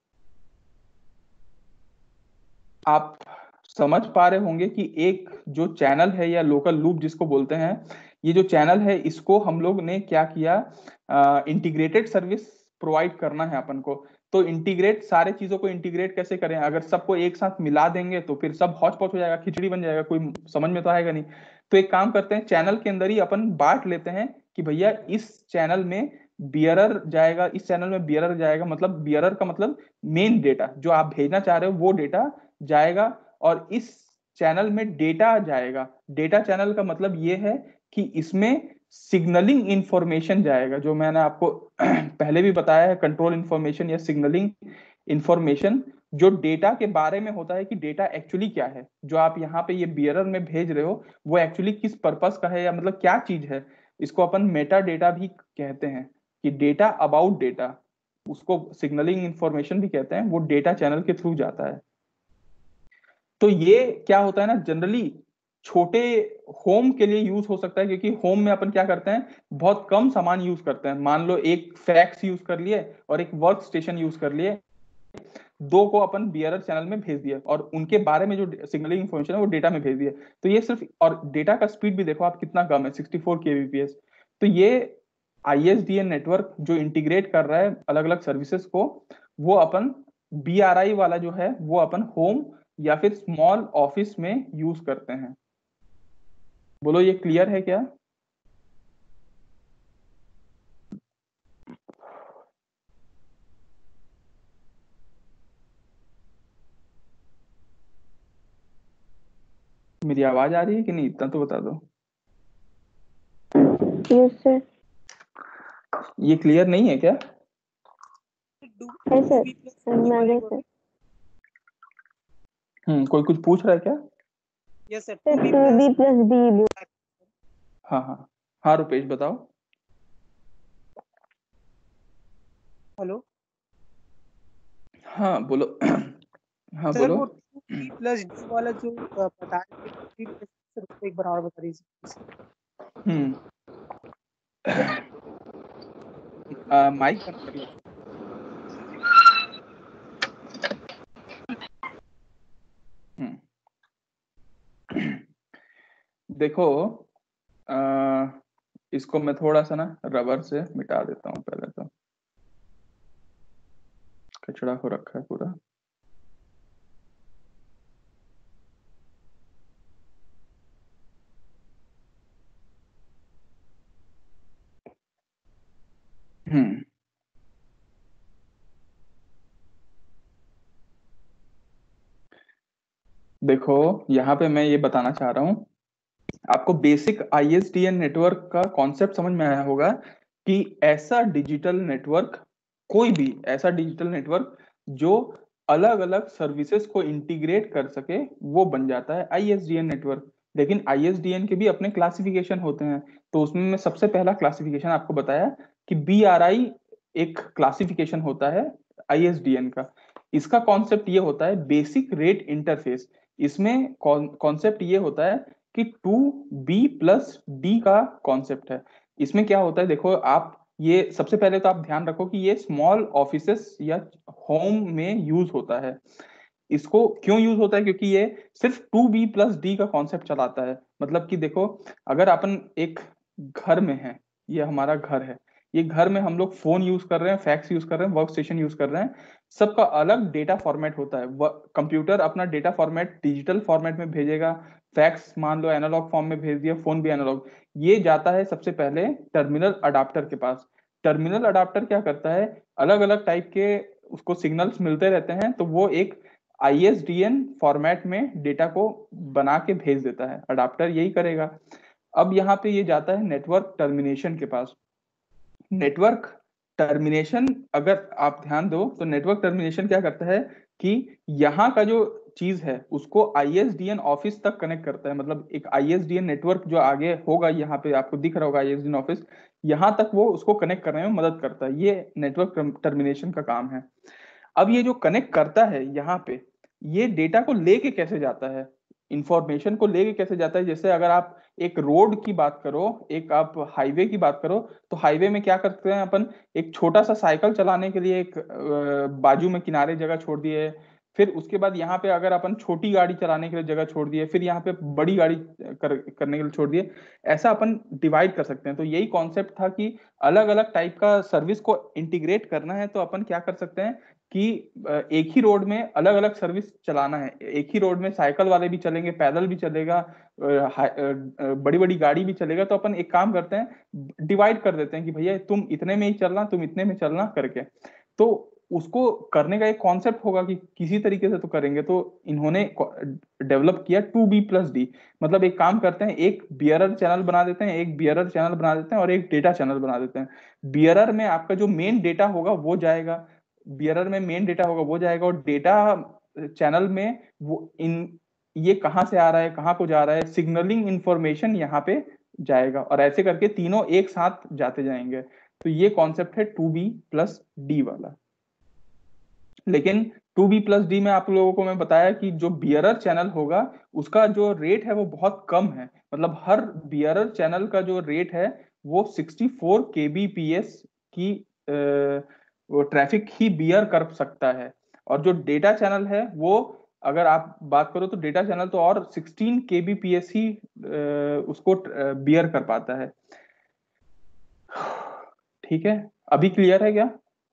[SPEAKER 1] आप समझ पा रहे होंगे कि एक जो चैनल है या लोकल लूप जिसको बोलते हैं, ये जो चैनल है इसको हम लोग ने क्या किया, इंटीग्रेटेड सर्विस प्रोवाइड करना है अपन को। तो इंटीग्रेट, सारे चीजों को इंटीग्रेट कैसे करें, अगर सबको एक साथ मिला देंगे तो फिर सब हौच पौच हो जाएगा, खिचड़ी बन जाएगा, कोई समझ में तो आएगा नहीं। तो एक काम करते हैं, चैनल के अंदर ही अपन बांट लेते हैं कि भैया इस चैनल में बियरर जाएगा, इस चैनल में बियरर जाएगा, मतलब बियरर का मतलब मेन डेटा जो आप भेजना चाह रहे हो वो डेटा जाएगा, और इस चैनल में डेटा जाएगा। डेटा चैनल का मतलब ये है कि इसमें सिग्नलिंग इंफॉर्मेशन जाएगा, जो मैंने आपको पहले भी बताया है, कंट्रोल इंफॉर्मेशन या सिग्नलिंग इंफॉर्मेशन, जो डेटा के बारे में होता है कि डेटा एक्चुअली क्या है, जो आप यहाँ पे ये बियरर में भेज रहे हो वो एक्चुअली किस पर्पस का है, या मतलब क्या चीज है। इसको अपन मेटा डेटा भी कहते हैं, कि डेटा अबाउट डेटा, उसको सिग्नलिंग इंफॉर्मेशन भी कहते हैं, वो डेटा चैनल के थ्रू जाता है। तो ये क्या होता है ना, जनरली छोटे होम के लिए यूज हो सकता है, क्योंकि होम में अपन क्या करते हैं, बहुत कम सामान यूज करते हैं। मान लो एक फैक्स यूज कर लिए और एक वर्क स्टेशन यूज कर लिए, दो को अपन बियरर चैनल में भेज दिया, और उनके बारे में जो सिग्नलिंग इंफॉर्मेशन है वो डेटा में भेज दिया। तो ये सिर्फ, और डेटा का स्पीड भी देखो आप कितना कम है, 64 kbps। तो ये ISDN नेटवर्क जो इंटीग्रेट कर रहा है अलग अलग सर्विसेज को, वो अपन BRI वाला जो है वो अपन होम या फिर स्मॉल ऑफिस में यूज करते हैं। बोलो ये क्लियर है क्या? मेरी आवाज आ रही है कि नहीं, इतना तो बता दो।
[SPEAKER 7] Yes sir.
[SPEAKER 1] ये क्लियर नहीं है क्या?
[SPEAKER 7] है सर, मैं सर।
[SPEAKER 1] कोई कुछ पूछ रहा है क्या?
[SPEAKER 8] Yes sir,
[SPEAKER 7] sir
[SPEAKER 8] 2b
[SPEAKER 7] 2b
[SPEAKER 8] plus
[SPEAKER 7] plus d।
[SPEAKER 1] हाँ हाँ हाँ, रुपेश बताओ।
[SPEAKER 8] हेलो
[SPEAKER 1] हाँ बोलो। हाँ
[SPEAKER 8] सर,
[SPEAKER 1] बोलो।
[SPEAKER 8] वो 2b plus d वाला जो बता रहे थे 2b plus सर, उसको एक बार और बता दीजिए।
[SPEAKER 1] हम्म माइक बंद कर लो। हम्म देखो, इसको मैं थोड़ा सा ना रबर से मिटा देता हूँ, पहले तो कचड़ा हो रखा है पूरा। हम्म देखो, यहाँ पे मैं ये बताना चाह रहा हूँ, आपको बेसिक ISDN नेटवर्क का कॉन्सेप्ट समझ में आया होगा कि ऐसा डिजिटल नेटवर्क, कोई भी ऐसा डिजिटल नेटवर्क जो अलग अलग सर्विसेज को इंटीग्रेट कर सके, वो बन जाता है ISDN नेटवर्क। लेकिन ISDN के भी अपने क्लासिफिकेशन होते हैं, तो उसमें मैं सबसे पहला क्लासिफिकेशन आपको बताया कि BRI एक क्लासिफिकेशन होता है ISDN का। इसका कॉन्सेप्ट ये होता है बेसिक रेट इंटरफेस। इसमें कॉन्सेप्ट ये होता है कि 2b+d का कॉन्सेप्ट है। इसमें क्या होता है, देखो आप, ये सबसे पहले तो आप ध्यान रखो कि ये स्मॉल ऑफिसेस या होम में यूज होता है। इसको क्यों यूज होता है, क्योंकि ये सिर्फ 2b+d का कॉन्सेप्ट चलाता है। मतलब कि देखो, अगर अपन एक घर में है, ये हमारा घर है, ये घर में हम लोग फोन यूज कर रहे हैं, फैक्स यूज कर रहे हैं, वर्क स्टेशन यूज कर रहे हैं, सबका अलग डेटा फॉर्मेट होता है। कंप्यूटर अपना डेटा फॉर्मेट डिजिटल फॉर्मेट में भेजेगा, फैक्स मान लो एनालॉग फॉर्म में भेज दिया, फोन भी एनालॉग। ये जाता है सबसे पहले टर्मिनल अडाप्टर के पास। टर्मिनल अडाप्टर क्या करता है, अलग अलग टाइप के उसको सिग्नल्स मिलते रहते हैं, तो वो एक ISDN फॉर्मेट में डेटा को बना के भेज देता है, अडाप्टर यही करेगा। अब यहाँ पे ये जाता है नेटवर्क टर्मिनेशन के पास। नेटवर्क टर्मिनेशन, अगर आप ध्यान दो तो नेटवर्क टर्मिनेशन क्या करता है कि यहाँ का जो चीज है उसको ISDN ऑफिस तक कनेक्ट करता है। मतलब एक ISDN नेटवर्क जो आगे होगा, यहाँ पे आपको दिख रहा होगा ISDN ऑफिस, यहाँ तक वो उसको कनेक्ट करने में मदद करता है। ये नेटवर्क टर्मिनेशन का काम है। अब ये जो कनेक्ट करता है यहाँ पे, ये डेटा को लेके कैसे जाता है, इंफॉर्मेशन को लेके कैसे जाता है। जैसे अगर आप एक रोड की बात करो, एक आप हाईवे की बात करो, तो हाईवे में क्या करते हैं अपन, एक छोटा सा साइकिल चलाने के लिए एक बाजू में किनारे जगह छोड़ दिए, फिर उसके बाद यहाँ पे अगर अपन छोटी गाड़ी चलाने के लिए जगह छोड़ दिए, फिर यहाँ पे बड़ी गाड़ी करने के लिए छोड़ दिए। ऐसा अपन डिवाइड कर सकते हैं। तो यही कॉन्सेप्ट था कि अलग अलग टाइप का सर्विस को इंटीग्रेट करना है, तो अपन क्या कर सकते हैं कि एक ही रोड में अलग अलग सर्विस चलाना है। एक ही रोड में साइकिल वाले भी चलेंगे, पैदल भी चलेगा, बड़ी बड़ी गाड़ी भी चलेगा। तो अपन एक काम करते हैं, डिवाइड कर देते हैं कि भैया तुम इतने में ही चलना, तुम इतने में चलना करके। तो उसको करने का एक कॉन्सेप्ट होगा कि किसी तरीके से तो करेंगे। तो इन्होंने डेवलप किया 2b+d। मतलब एक काम करते हैं, एक बियरर चैनल बना देते हैं, एक बियरर चैनल बना देते हैं और एक डेटा चैनल बना देते हैं। बियरर में आपका जो मेन डेटा होगा वो जाएगा, बियरर में मेन डेटा होगा वो जाएगा, और डेटा चैनल में वो इन ये कहाँ से आ रहा है, कहाँ को जा रहा है, सिग्नलिंग इंफॉर्मेशन यहाँ पे जाएगा, और ऐसे करके तीनों एक साथ जाते जाएंगे। तो ये कॉन्सेप्ट है 2b+d वाला। लेकिन 2b+d में आप लोगों को मैं बताया कि जो बियरर चैनल होगा उसका जो रेट है वो बहुत कम है। मतलब हर बियरर चैनल का जो रेट है वो 64 kbps की वो ट्रैफिक ही बियर कर सकता है। और जो डेटा चैनल है वो, अगर आप बात करो तो डेटा चैनल तो और 16 kbps ही उसको बियर कर पाता है। ठीक है, अभी क्लियर है क्या?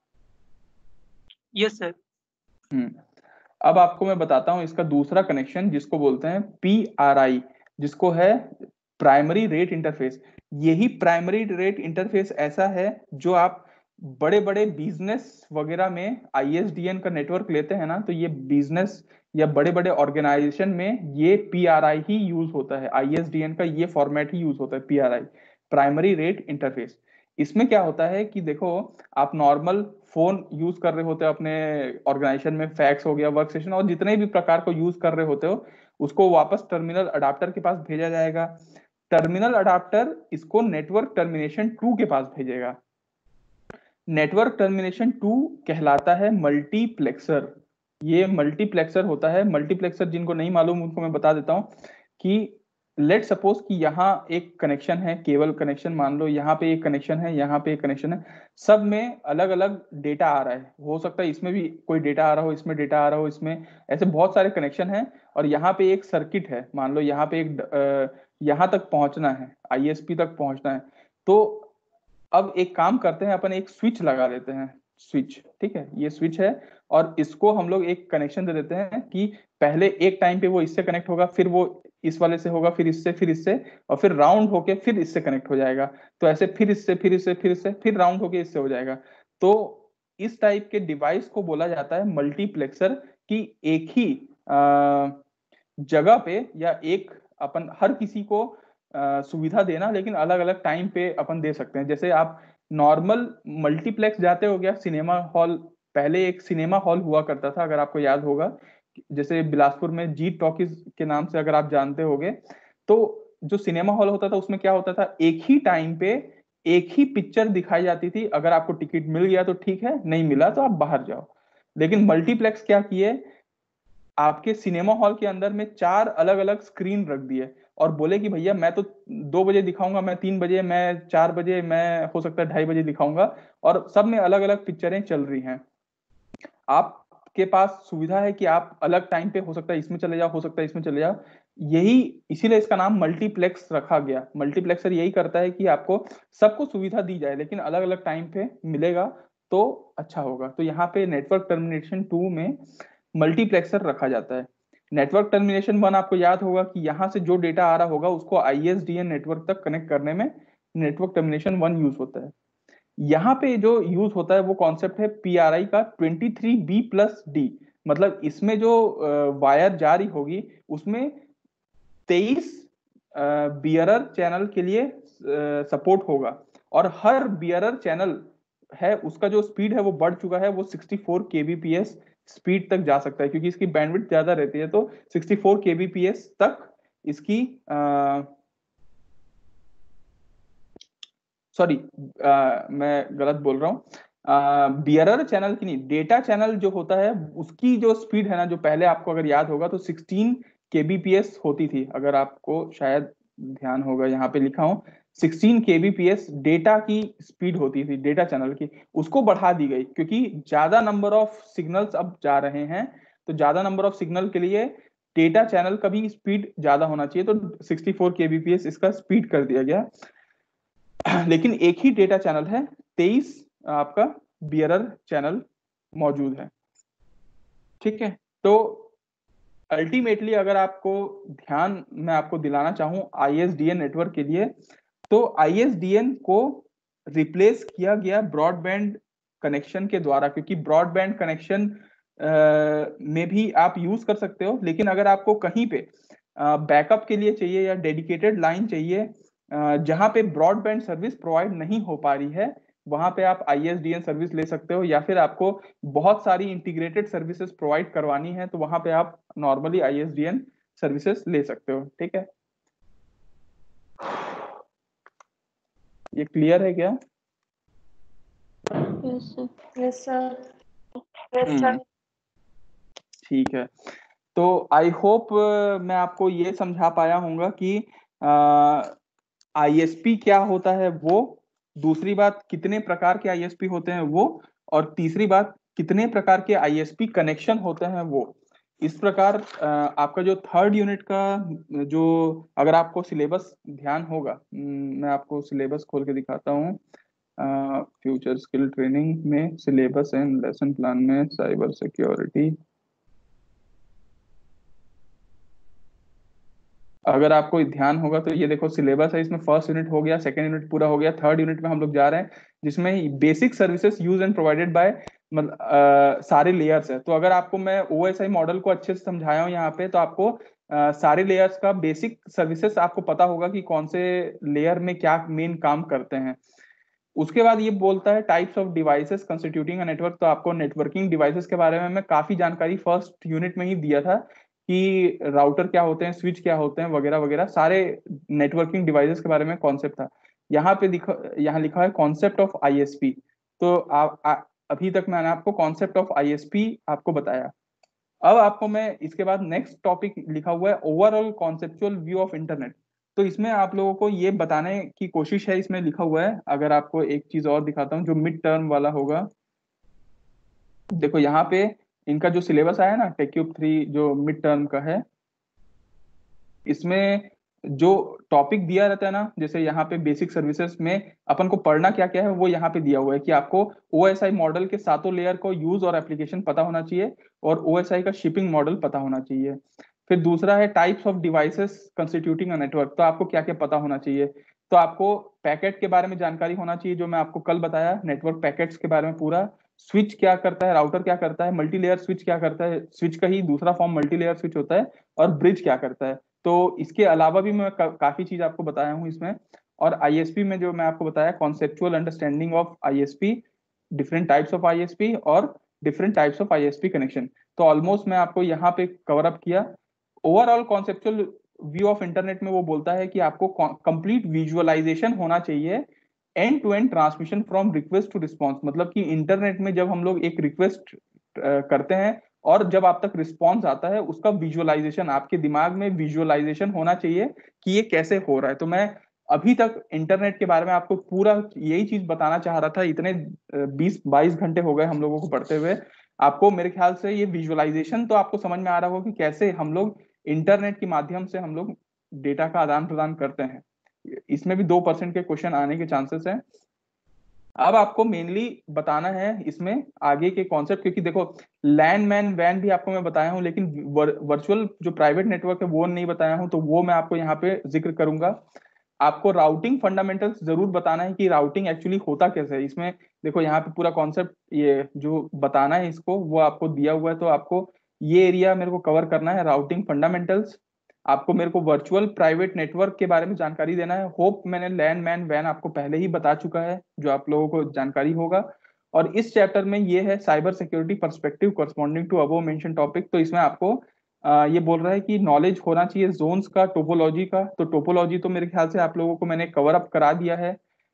[SPEAKER 8] Yes sir.
[SPEAKER 1] अब आपको मैं बताता हूं इसका दूसरा कनेक्शन, जिसको बोलते हैं PRI, जिसको है प्राइमरी रेट इंटरफेस। यही प्राइमरी रेट इंटरफेस ऐसा है जो आप बड़े बड़े बिजनेस वगैरह में ISDN का नेटवर्क लेते हैं ना, तो ये बिजनेस या बड़े बड़े ऑर्गेनाइजेशन में ये PRI ही यूज होता है। ISDN का ये फॉर्मेट ही यूज होता है, PRI, प्राइमरी रेट इंटरफेस। इसमें क्या होता है कि देखो, आप नॉर्मल फोन यूज कर रहे होते हो अपने ऑर्गेनाइजेशन में, फैक्स हो गया, वर्क स्टेशन और जितने भी प्रकार को यूज कर रहे होते हो, उसको वापस टर्मिनल अडाप्टर के पास भेजा जाएगा। टर्मिनल अडाप्टर इसको नेटवर्क टर्मिनेशन 2 के पास भेजेगा। नेटवर्क टर्मिनेशन 2 कहलाता है मल्टीप्लेक्सर। ये मल्टीप्लेक्सर होता है। मल्टीप्लेक्सर जिनको नहीं मालूम उनको मैं बता देता हूं कि लेट सपोज कि यहाँ एक कनेक्शन है, केबल कनेक्शन मान लो, यहाँ पे एक कनेक्शन है, यहाँ पे एक कनेक्शन है, सब में अलग अलग डेटा आ रहा है। हो सकता है इसमें भी कोई डेटा आ रहा हो, इसमें डेटा आ रहा हो, इसमें ऐसे बहुत सारे कनेक्शन है। और यहाँ पे एक सर्किट है, मान लो यहाँ पे एक यहाँ तक पहुंचना है, आईएसपी तक पहुंचना है। तो अब एक काम करते हैं, अपन एक स्विच लगा देते हैं, स्विच, ठीक है, ये स्विच है और इसको हम लोग एक कनेक्शन दे देते हैं कि पहले एक टाइम पे वो इससे कनेक्ट होगा, फिर वो इस वाले से होगा, फिर इससे और फिर राउंड होके फिर इससे कनेक्ट हो जाएगा। तो ऐसे फिर इससे फिर राउंड होके इससे हो जाएगा। तो इस टाइप के डिवाइस को बोला जाता है मल्टीप्लेक्सर, कि एक ही जगह पे या एक अपन हर किसी को सुविधा देना, लेकिन अलग अलग टाइम पे अपन दे सकते हैं। जैसे आप नॉर्मल मल्टीप्लेक्स जाते हो गया, सिनेमा हॉल, पहले एक सिनेमा हॉल हुआ करता था अगर आपको याद होगा, जैसे बिलासपुर में जीत टॉकीज के नाम से अगर आप जानते होगे। तो जो सिनेमा हॉल होता था उसमें क्या होता था, एक ही टाइम पे एक ही पिक्चर दिखाई जाती थी। अगर आपको टिकट मिल गया तो ठीक है, नहीं मिला तो आप बाहर जाओ। लेकिन मल्टीप्लेक्स क्या किए, आपके सिनेमा हॉल के अंदर में 4 अलग अलग स्क्रीन रख दिए और बोले कि भैया मैं तो 2 बजे दिखाऊंगा, मैं 3 बजे, मैं 4 बजे, मैं हो सकता है 2:30 बजे दिखाऊंगा, और सब में अलग अलग पिक्चरें चल रही हैं। आपके पास सुविधा है कि आप अलग टाइम पे हो सकता है इसमें चले जाओ, हो सकता है इसमें चले जाओ। यही इसीलिए इसका नाम मल्टीप्लेक्स रखा गया। मल्टीप्लेक्सर यही करता है कि आपको सबको सुविधा दी जाए, लेकिन अलग अलग टाइम पे मिलेगा तो अच्छा होगा। तो यहाँ पे नेटवर्क टर्मिनेशन 2 में मल्टीप्लेक्सर रखा जाता है। नेटवर्क टर्मिनेशन 1 आपको याद होगा कि यहाँ से जो डेटा आ रहा होगा उसको आईएसडीएन नेटवर्क तक कनेक्ट करने में नेटवर्क टर्मिनेशन 1 यूज होता है। यहाँ पे जो यूज होता है वो कॉन्सेप्ट है पीआरआई का 23B+D। मतलब इसमें जो वायर जा रही होगी उसमें 23 बियरर चैनल के लिए सपोर्ट होगा, और हर बियरर चैनल है उसका जो स्पीड है वो बढ़ चुका है, वो 64 kbps स्पीड तक जा सकता है, क्योंकि इसकी बैंडविड्थ ज्यादा रहती है। तो 64 kbps तक इसकी सॉरी मैं गलत बोल रहा हूँ, बियरर चैनल की नहीं, डेटा चैनल जो होता है उसकी जो स्पीड है ना, जो पहले आपको अगर याद होगा तो 16 kbps होती थी। अगर आपको शायद ध्यान होगा, यहाँ पे लिखा हूं 16 kbps डेटा की स्पीड होती थी, डेटा चैनल की। उसको बढ़ा दी गई क्योंकि ज्यादा नंबर ऑफ सिग्नल्स अब जा रहे हैं, तो ज्यादा नंबर ऑफ सिग्नल के लिए डेटा चैनल का भी स्पीड ज्यादा होना चाहिए, तो 64 kbps इसका स्पीड कर दिया गया। लेकिन एक ही डेटा चैनल है, 23 आपका बियरर चैनल मौजूद है, ठीक है। तो अल्टीमेटली अगर आपको ध्यान मैं आपको दिलाना चाहूं आईएसडीएन नेटवर्क के लिए, तो आईएसडीएन को रिप्लेस किया गया ब्रॉडबैंड कनेक्शन के द्वारा, क्योंकि ब्रॉडबैंड कनेक्शन में भी आप यूज कर सकते हो, लेकिन अगर आपको कहीं पे बैकअप के लिए चाहिए या डेडिकेटेड लाइन चाहिए जहां पे ब्रॉडबैंड सर्विस प्रोवाइड नहीं हो पा रही है, वहां पे आप आईएसडीएन सर्विस ले सकते हो। या फिर आपको बहुत सारी इंटीग्रेटेड सर्विसेज प्रोवाइड करवानी है तो वहां पे आप नॉर्मली आईएसडीएन सर्विसेज ले सकते हो, ठीक है। ये क्लियर है क्या?
[SPEAKER 2] Yes sir.
[SPEAKER 7] Yes sir. Yes sir.
[SPEAKER 1] ठीक है। तो आई होप मैं आपको ये समझा पाया हूंगा कि आईएसपी क्या होता है वो, दूसरी बात कितने प्रकार के आईएसपी होते हैं वो, और तीसरी बात कितने प्रकार के आईएसपी कनेक्शन होते हैं वो। इस प्रकार आपका जो 3rd यूनिट का जो, अगर आपको सिलेबस ध्यान होगा, मैं आपको सिलेबस खोल के दिखाता हूँ। फ्यूचर स्किल ट्रेनिंग में सिलेबस एंड लेसन प्लान में साइबर सिक्योरिटी, अगर आपको ध्यान होगा तो ये देखो सिलेबस है, इसमें 1st यूनिट हो गया, 2nd यूनिट पूरा हो गया, 3rd यूनिट में हम लोग जा रहे हैं जिसमें basic services use and provided by सारे लेयर्स है। तो अगर आपको मैं ओएसआई मॉडल को अच्छे से समझाया हूँ यहाँ पे, तो आपको सारे लेयर्स का बेसिक सर्विसेज आपको पता होगा कि कौन से लेयर में क्या मेन काम करते हैं। उसके बाद ये बोलता है types of devices constituting a network. तो आपको नेटवर्किंग डिवाइसेस के बारे में मैं काफी जानकारी फर्स्ट यूनिट में ही दिया था कि राउटर क्या होते हैं, स्विच क्या होते हैं, वगैरह वगैरह सारे नेटवर्किंग डिवाइसेस के बारे में कॉन्सेप्ट था। यहाँ लिखा है कॉन्सेप्ट ऑफ आईएसपी। तो अभी तक मैंने आपको कॉन्सेप्ट ऑफ आईएसपी आपको बताया। अब आपको मैं इसके बाद नेक्स्ट टॉपिक लिखा हुआ है overall conceptual view of internet. तो इसमें आप लोगों को ये बताने की कोशिश है, इसमें लिखा हुआ है, अगर आपको एक चीज और दिखाता हूँ जो मिड टर्म वाला होगा। देखो यहाँ पे इनका जो सिलेबस आया ना टेक्यूब 3 जो मिड टर्म का है, इसमें जो टॉपिक दिया रहता है ना, जैसे यहाँ पे बेसिक सर्विसेज में अपन को पढ़ना क्या क्या है वो यहाँ पे दिया हुआ है कि आपको ओएसआई मॉडल के सातों लेयर को यूज और एप्लीकेशन पता होना चाहिए और ओएसआई का शिपिंग मॉडल पता होना चाहिए। फिर दूसरा है types of devices constituting a network. तो आपको क्या क्या पता होना चाहिए, तो आपको पैकेट के बारे में जानकारी होना चाहिए जो मैं आपको कल बताया, नेटवर्क पैकेट्स के बारे में पूरा, स्विच क्या करता है, राउटर क्या करता है, मल्टीलेयर स्विच क्या करता है, स्विच का ही दूसरा फॉर्म मल्टीलेयर स्विच होता है, और ब्रिज क्या करता है। तो इसके अलावा भी मैं काफी चीज आपको बताया हूँ इसमें। और आईएसपी में जो मैं आपको बताया conceptual understanding of ISP, different types of ISP और different types of ISP connection. तो ऑलमोस्ट मैं आपको यहाँ पे कवर अप किया। Overall conceptual view of internet में वो बोलता है कि आपको कंप्लीट विजुअलाइजेशन होना चाहिए end to end transmission from request to response. मतलब कि इंटरनेट में जब हम लोग एक रिक्वेस्ट करते हैं और जब आप तक रिस्पॉन्स आता है उसका विजुअलाइजेशन, आपके दिमाग में विजुअलाइजेशन होना चाहिए कि ये कैसे हो रहा है। तो मैं अभी तक इंटरनेट के बारे में आपको पूरा यही चीज बताना चाह रहा था। इतने 20-22 घंटे हो गए हम लोगों को पढ़ते हुए। आपको मेरे ख्याल से ये विजुअलाइजेशन तो आपको समझ में आ रहा होगा कि कैसे हम लोग इंटरनेट के माध्यम से हम लोग डेटा का आदान प्रदान करते हैं। इसमें भी 2% के क्वेश्चन आने के चांसेस हैं। अब आपको मेनली बताना है इसमें आगे के कॉन्सेप्ट, क्योंकि देखो लैन मैन वैन भी आपको मैं बताया हूं, लेकिन वर्चुअल जो प्राइवेट नेटवर्क है वो नहीं बताया हूं, तो वो मैं आपको यहाँ पे जिक्र करूंगा। आपको राउटिंग फंडामेंटल्स जरूर बताना है कि राउटिंग एक्चुअली होता कैसे है। इसमें देखो यहाँ पे पूरा कॉन्सेप्ट ये जो बताना है इसको वो आपको दिया हुआ है, तो आपको ये एरिया मेरे को कवर करना है, राउटिंग फंडामेंटल्स। आपको मेरे को वर्चुअल प्राइवेट नेटवर्क के बारे में जानकारी देना है। होप मैंने लैन मैन वैन आपको पहले ही बता चुका है जो आप लोगों को जानकारी होगा। और इस चैप्टर में ये है cyber security perspective corresponding to above mention topic. तो इसमें आपको ये बोल रहा है कि नॉलेज होना चाहिए जोन्स का, टोपोलॉजी का। तो टोपोलॉजी तो मेरे ख्याल से आप लोगों को मैंने कवर अप करा दिया है।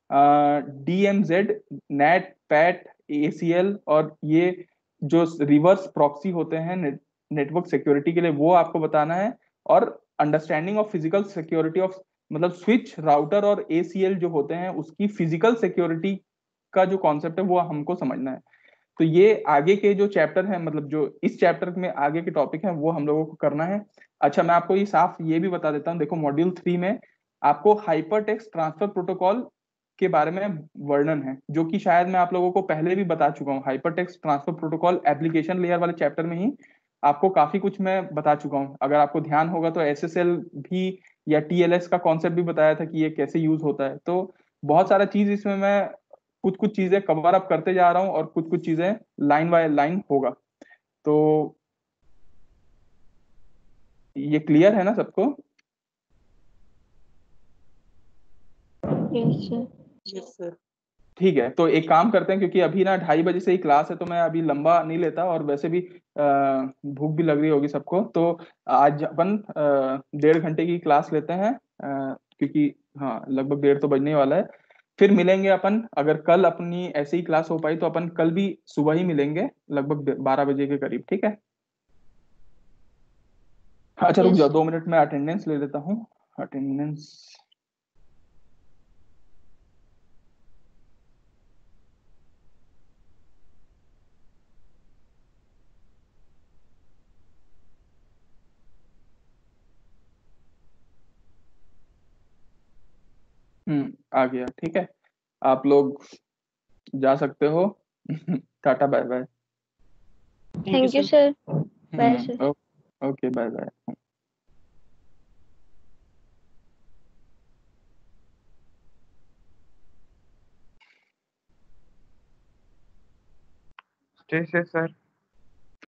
[SPEAKER 1] डीएमजेड, नेट, पैट, एसीएल और ये जो रिवर्स प्रॉक्सी होते हैं नेटवर्क सिक्योरिटी के लिए वो आपको बताना है। और understanding of physical security of, मतलब स्विच, राउटर और एसीएल जो होते हैं उसकी फिजिकल सिक्योरिटी का जो कॉन्सेप्ट है वो हमको समझना है। तो ये आगे के जो चैप्टर है, मतलब जो इस चैप्टर में आगे के टॉपिक हैं वो हम लोगों को करना है। अच्छा मैं आपको ये साफ ये भी बता देता हूँ, देखो मॉड्यूल 3 में आपको हाइपर टेक्स्ट ट्रांसफर प्रोटोकॉल के बारे में वर्णन है, जो कि शायद मैं आप लोगों को पहले भी बता चुका हूँ। Hyper text transfer protocol application layer वाले चैप्टर में ही आपको काफी कुछ मैं बता चुका हूँ। अगर आपको ध्यान होगा तो एसएसएल भी या टीएलएस का कॉन्सेप्ट भी बताया था कि ये कैसे यूज होता है। तो बहुत सारा चीज इसमें मैं कुछ कुछ चीजें कवर अप करते जा रहा हूँ और कुछ कुछ चीजें लाइन बाय लाइन होगा। तो ये क्लियर है ना सबको?
[SPEAKER 2] Yes sir.
[SPEAKER 8] Yes sir.
[SPEAKER 1] ठीक है, तो एक काम करते हैं, क्योंकि अभी ना 2:30 बजे से ही क्लास है, तो मैं अभी लंबा नहीं लेता, और वैसे भी भूख भी लग रही होगी सबको। तो आज अपन 1.5 घंटे की क्लास लेते हैं, क्योंकि हाँ लगभग 1:30 तो बजने वाला है। फिर मिलेंगे अपन, अगर कल अपनी ऐसी ही क्लास हो पाई तो अपन कल भी सुबह ही मिलेंगे लगभग 12 बजे के करीब, ठीक है? अच्छा रुक
[SPEAKER 2] यस
[SPEAKER 1] जाओ
[SPEAKER 2] सर।
[SPEAKER 1] 2 मिनट में अटेंडेंस ले लेता हूँ। अटेंडेंस आ गया, ठीक है। आप लोग जा सकते हो। टाटा bye bye.
[SPEAKER 2] Thank you sir. Bye sir.
[SPEAKER 1] Okay bye bye.
[SPEAKER 3] जैसे सर